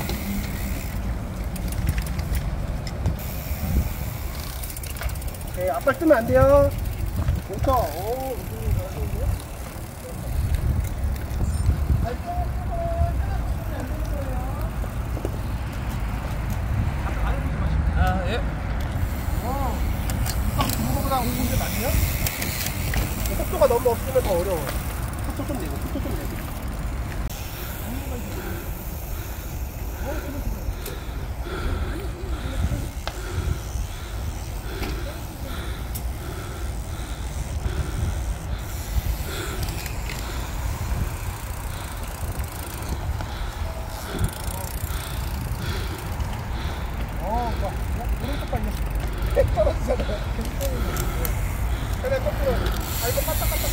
네, 앞발 뜨면 안 돼요. 좋다. 오, 잘하시는데요? 아, 예. 그거보다 5분대 맞네요? 속도가 너무 없으면 더 어려워. 속도 좀 내고, 속도 좀 내고. 좋아. 오른쪽 발렸어. 떨어지잖아요. 그래, 거꾸로. 아, 이거 까딱까딱.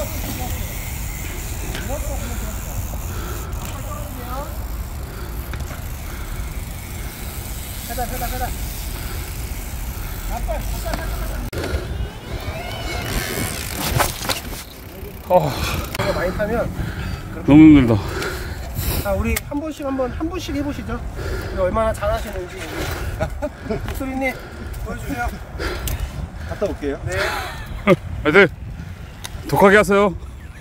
페달. 앞발. 이거 많이 타면. 너무 힘들다. 자, 우리 한 분씩 해보시죠. 우리 얼마나 잘하시는지. 목소리님, 보여주세요. 갔다 올게요. 네. 화이팅! 독하게 하세요.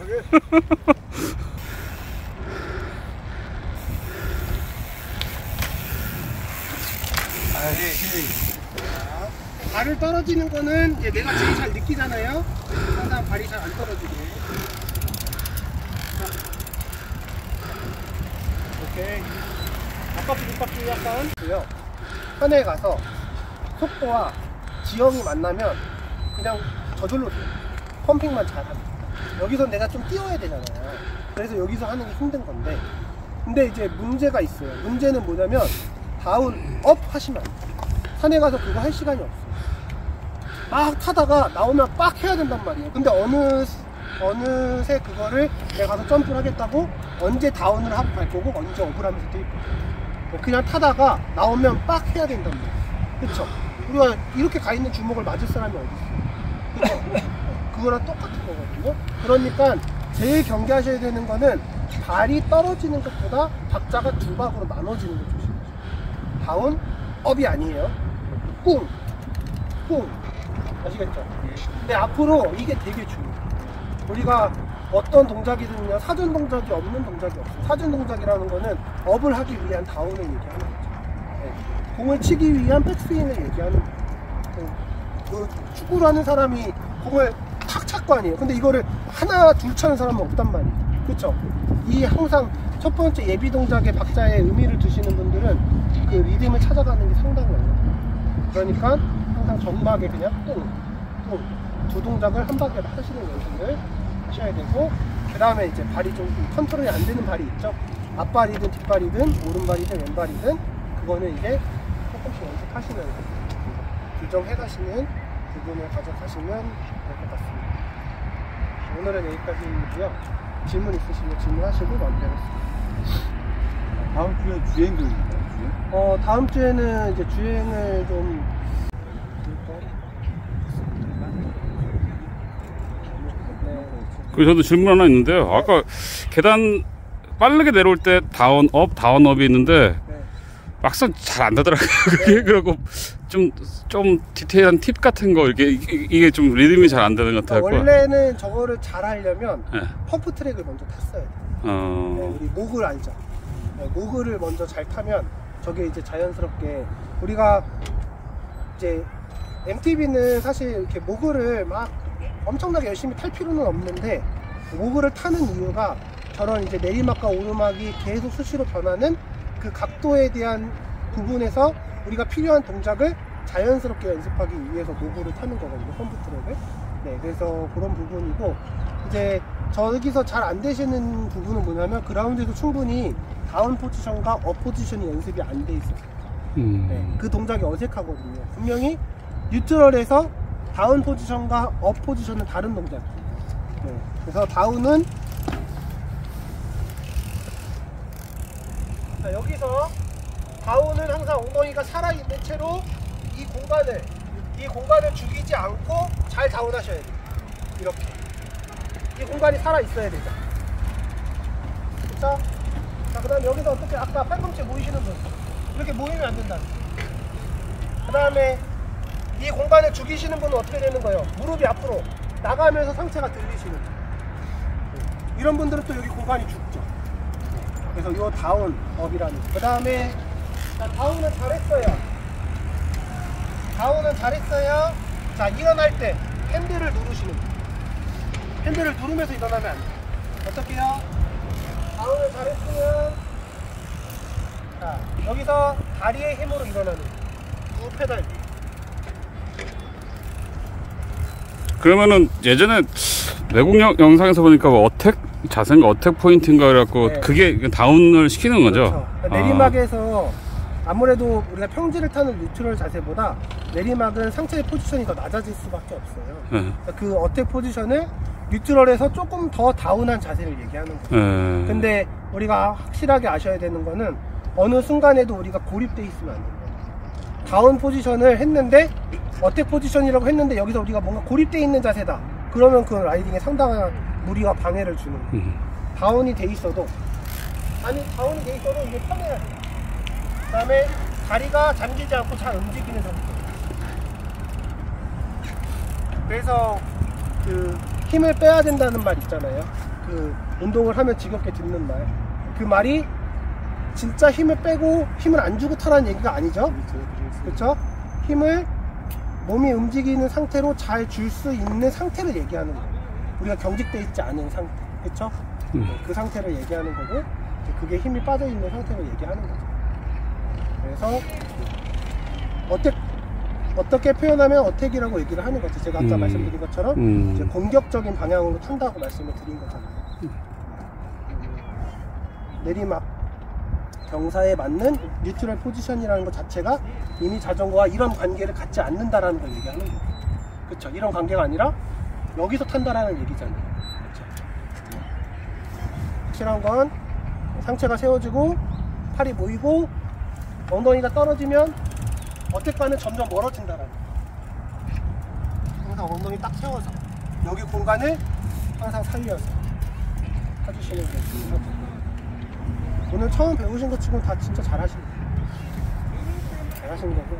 발을 떨어지는 거는 이제 내가 제일 잘 느끼잖아요. 항상 발이 잘 안 떨어지게. 자. 오케이. 앞바퀴 약간 고요. 산에 가서 속도와 지형이 만나면 그냥 저절로 돼요. 펌핑만 잘하면. 여기서 내가 좀 뛰어야 되잖아요. 그래서 여기서 하는 게 힘든 건데, 근데 이제 문제가 있어요. 문제는 뭐냐면 다운, 업 하시면 안 돼요. 산에 가서 그거 할 시간이 없어요. 막 타다가 나오면 빡 해야 된단 말이에요. 근데 어느새 그거를 내가 가서 점프를 하겠다고 언제 다운을 하고 갈 거고 언제 업을 하면서 뛸 거고, 그냥 타다가 나오면 빡 해야 된단 말이에요. 그쵸? 우리가 이렇게 가 있는 주먹을 맞을 사람이 어디 있어요? 그쵸? 그거랑 똑같은 거거든요. 그러니까 제일 경계하셔야 되는 거는 발이 떨어지는 것보다 박자가 두 박으로 나눠지는 거 조심하세요. 다운, 업이 아니에요. 꿍, 꿍. 아시겠죠? 근데 앞으로 이게 되게 중요해요. 우리가 어떤 동작이든요, 사전 동작이 없는 동작이 없어요. 사전 동작이라는 거는 업을 하기 위한 다운을 얘기하는 거죠. 네. 공을 치기 위한 백스윙을 얘기하는 거예요. 그 축구를 하는 사람이 공을 탁 찰 거 아니에요. 근데 이거를 하나 둘 차는 사람은 없단 말이에요. 그쵸? 이 항상 첫 번째 예비 동작의 박자에 의미를 두시는 분들은 그 리듬을 찾아가는 게 상당히 어려워요. 그러니까 항상 정박에 그냥 두 동작을 한 바퀴 하시는 연습을 하셔야 되고, 그 다음에 이제 발이 좀 컨트롤이 안 되는 발이 있죠. 앞발이든 뒷발이든 오른발이든 왼발이든 그거는 이제 조금씩 연습하시면서 규정해 가시는 부분을 가져가시면 될 것 같습니다. 오늘은 여기까지이고요. 질문 있으시면 질문하시고 마무리하겠습니다. 다음 주에 주행도 있나요? 다음 주에는 이제 주행을 좀 그 저도 질문 하나 있는데요. 아까 계단 빠르게 내려올 때 다운업이 있는데 막상 잘 안 되더라고요. 그게 그리고 좀 디테일한 팁 같은 거 이게 좀 리듬이 잘 안 되는 것 같아요. 원래는 저거를 잘 하려면 네. 펌프 트랙을 먼저 탔어야 돼요. 네, 우리 모글 알죠? 네, 모글을 먼저 잘 타면 저게 이제 자연스럽게, 우리가 이제 MTB는 사실 이렇게 모글을 막 엄청나게 열심히 탈 필요는 없는데, 모글을 타는 이유가 저런 이제 내리막과 오르막이 계속 수시로 변하는 그 각도에 대한 부분에서 우리가 필요한 동작을 자연스럽게 연습하기 위해서 모글을 타는 거거든요, 펌프 트랙을. 네, 그래서 그런 부분이고, 이제 저기서 잘 안 되시는 부분은 뭐냐면 그라운드에서 충분히 다운 포지션과 업 포지션이 연습이 안 돼 있어요. 네, 그 동작이 어색하거든요. 분명히 뉴트럴에서 다운 포지션과 업 포지션은 다른 동작이에요. 네, 그래서 다운은 자, 여기서 다운은 항상 엉덩이가 살아있는 채로 이 공간을 죽이지 않고 잘 다운하셔야 돼요. 이렇게 이 공간이 살아있어야 되죠. 그쵸? 자, 그 다음에 여기서 어떻게 아까 팔꿈치 모이시는 분 이렇게 모이면 안 된다. 그 다음에 이 공간을 죽이시는 분은 어떻게 되는 거예요? 무릎이 앞으로 나가면서 상체가 들리시는 거예요. 이런 분들은 또 여기 공간이 죽죠. 그래서 이 다운업이라는. 그 다음에 다운은 잘했어요. 자, 일어날 때 핸들을 누르시는 거예요. 핸들을 누르면서 일어나면 안 돼요. 어떻게 해요? 다운을 잘했으면 자, 여기서 다리의 힘으로 일어나는 두 페달. 그러면은 예전에 외국 영상에서 보니까 뭐 어택 자세인가 어택 포인트인가 그래갖고 네. 그게 다운을 시키는 거죠. 그렇죠. 내리막에서 아무래도 우리가 평지를 타는 뉴트럴 자세보다 내리막은 상체의 포지션이 더 낮아질 수밖에 없어요. 네. 그 어택 포지션을 뉴트럴에서 조금 더 다운한 자세를 얘기하는 거예요. 네. 근데 우리가 확실하게 아셔야 되는 거는 어느 순간에도 우리가 고립돼 있으면 안 돼요. 다운 포지션을 했는데 어택 포지션이라고 했는데 여기서 우리가 뭔가 고립돼 있는 자세다. 그러면 그 라이딩에 상당한 무리와 방해를 주는 거예요. 다운이 돼 있어도 다운이 돼 있어도 이게 편해야 돼요. 그 다음에 다리가 잠기지 않고 잘 움직이는 상태. 그래서 그 힘을 빼야 된다는 말 있잖아요. 그 운동을 하면 지겹게 듣는 말. 그 말이 진짜 힘을 빼고 힘을 안 주고 타라는 얘기가 아니죠. 그렇죠? 힘을 몸이 움직이는 상태로 잘 줄 수 있는 상태를 얘기하는 거예요. 우리가 경직돼 있지 않은 상태. 그렇죠? 그 상태를 얘기하는 거고 그게 힘이 빠져 있는 상태를 얘기하는 거죠. 그래서 어떻게 표현하면 어택이라고 얘기를 하는 거죠. 제가 아까 말씀드린 것처럼 이제 공격적인 방향으로 탄다고 말씀을 드린 거잖아요. 내리막 경사에 맞는 뉴트럴 포지션이라는 것 자체가 이미 자전거와 이런 관계를 갖지 않는다라는 걸 얘기하는 거예요. 그렇죠? 이런 관계가 아니라 여기서 탄다라는 얘기잖아요. 그렇죠? 확실한 건 상체가 세워지고 팔이 모이고 엉덩이가 떨어지면 어택과는 점점 멀어진다라는 거예요. 항상 엉덩이 딱 세워서 여기 공간을 항상 살려서 해주시는 게 중요하죠. 오늘 처음 배우신 것 치고는 다 진짜 잘하시는 거예요. 잘하시는 거고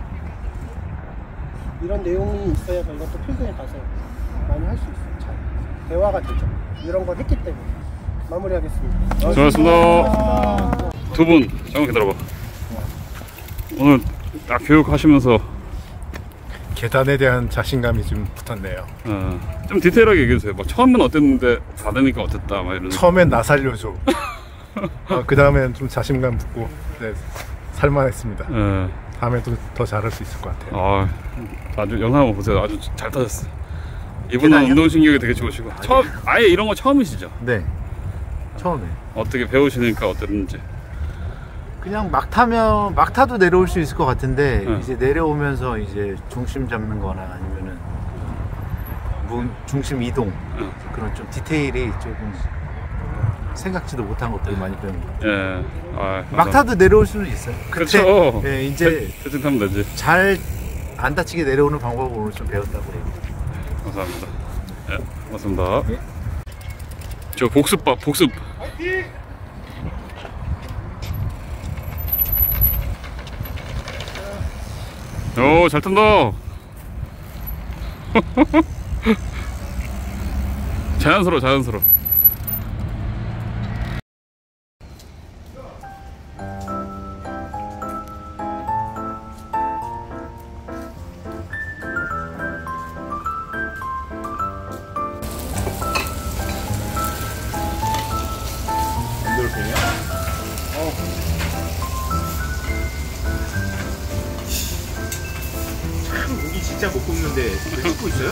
이런 내용이 있어야 저희가 또 필드에 가서 많이 할 수 있어요. 잘 대화가 되죠. 이런 걸 했기 때문에 마무리하겠습니다. 수고하셨습니다. 두 분 잠깐 기다려봐. 오늘 딱 교육하시면서 계단에 대한 자신감이 좀 붙었네요. 좀 디테일하게 얘기해주세요. 막 처음엔 어땠는데 받으니까 어땠다 막 이런. 처음엔 나 살려줘. 그 다음엔 좀 자신감 붙고 네, 살만했습니다. 다음에도 더 잘할 수 있을 것 같아요. 아주 영상 한번 보세요. 아주 잘 타셨어요. 이분은 운동신경이 되게 좋으시고 아예 이런 거 처음이시죠? 네, 처음에. 어떻게 배우시니까 어땠는지. 그냥 막 타도 내려올 수 있을 것 같은데 이제 내려오면서 이제 중심 잡는 거나 아니면은 중심 이동 그런 좀 디테일이 조금 생각지도 못한 것들이 많이 배우는 것 같아요. 막 타도 내려올 수는 있어요. 그렇죠. 네, 이제 대충 타면 되지. 잘 안 다치게 내려오는 방법을 오늘 좀 배운다고 해요. 감사합니다. 네, 고맙습니다. 네. 저 복습. 오, 잘 탄다. 자연스러워. 고기 진짜 못 굽는데 왜 굽고 있어요?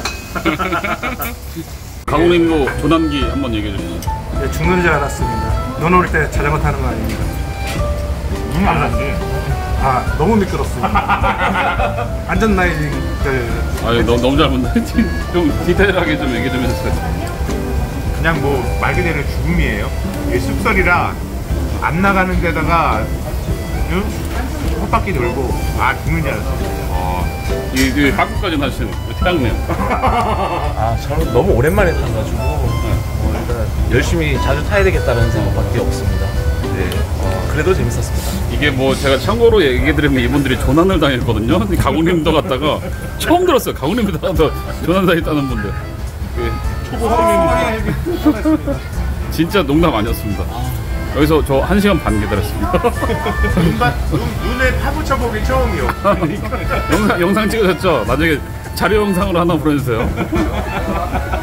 강원인도 조남기 한번 얘기해 주시죠. 네, 죽는 줄 알았습니다. 눈 올 때 자전거 타는 거 아닙니다. 눈 안 왔네. 너무 미끄럽습니다. 안전 라이딩 너무 잘 본다. 좀 디테일하게 좀 얘기 좀 해주세요. 그냥 뭐 말 그대로 죽음이에요. 이게 숲설이라 안 나가는 데다가 헛바퀴 돌고 죽는 줄 알았어. 이 한국까지 하신 태양님. 저는 너무 오랜만에 타가지고 일단 열심히 자주 타야 되겠다는 생각밖에 없습니다. 네, 그래도 재밌었습니다. 이게 뭐 제가 참고로 얘기해드리면 이분들이 조난을 당했거든요. 가공림도 갔다가 처음 들었어요. 가공림도 가서 조난 당했다는 분들. 초보 허리맨입니다. 진짜 농담 아니었습니다. 여기서 저 1시간 반 기다렸습니다. 눈에 파묻혀보기 처음이요. 영상 찍으셨죠? 나중에 자료 영상으로 하나 보내주세요.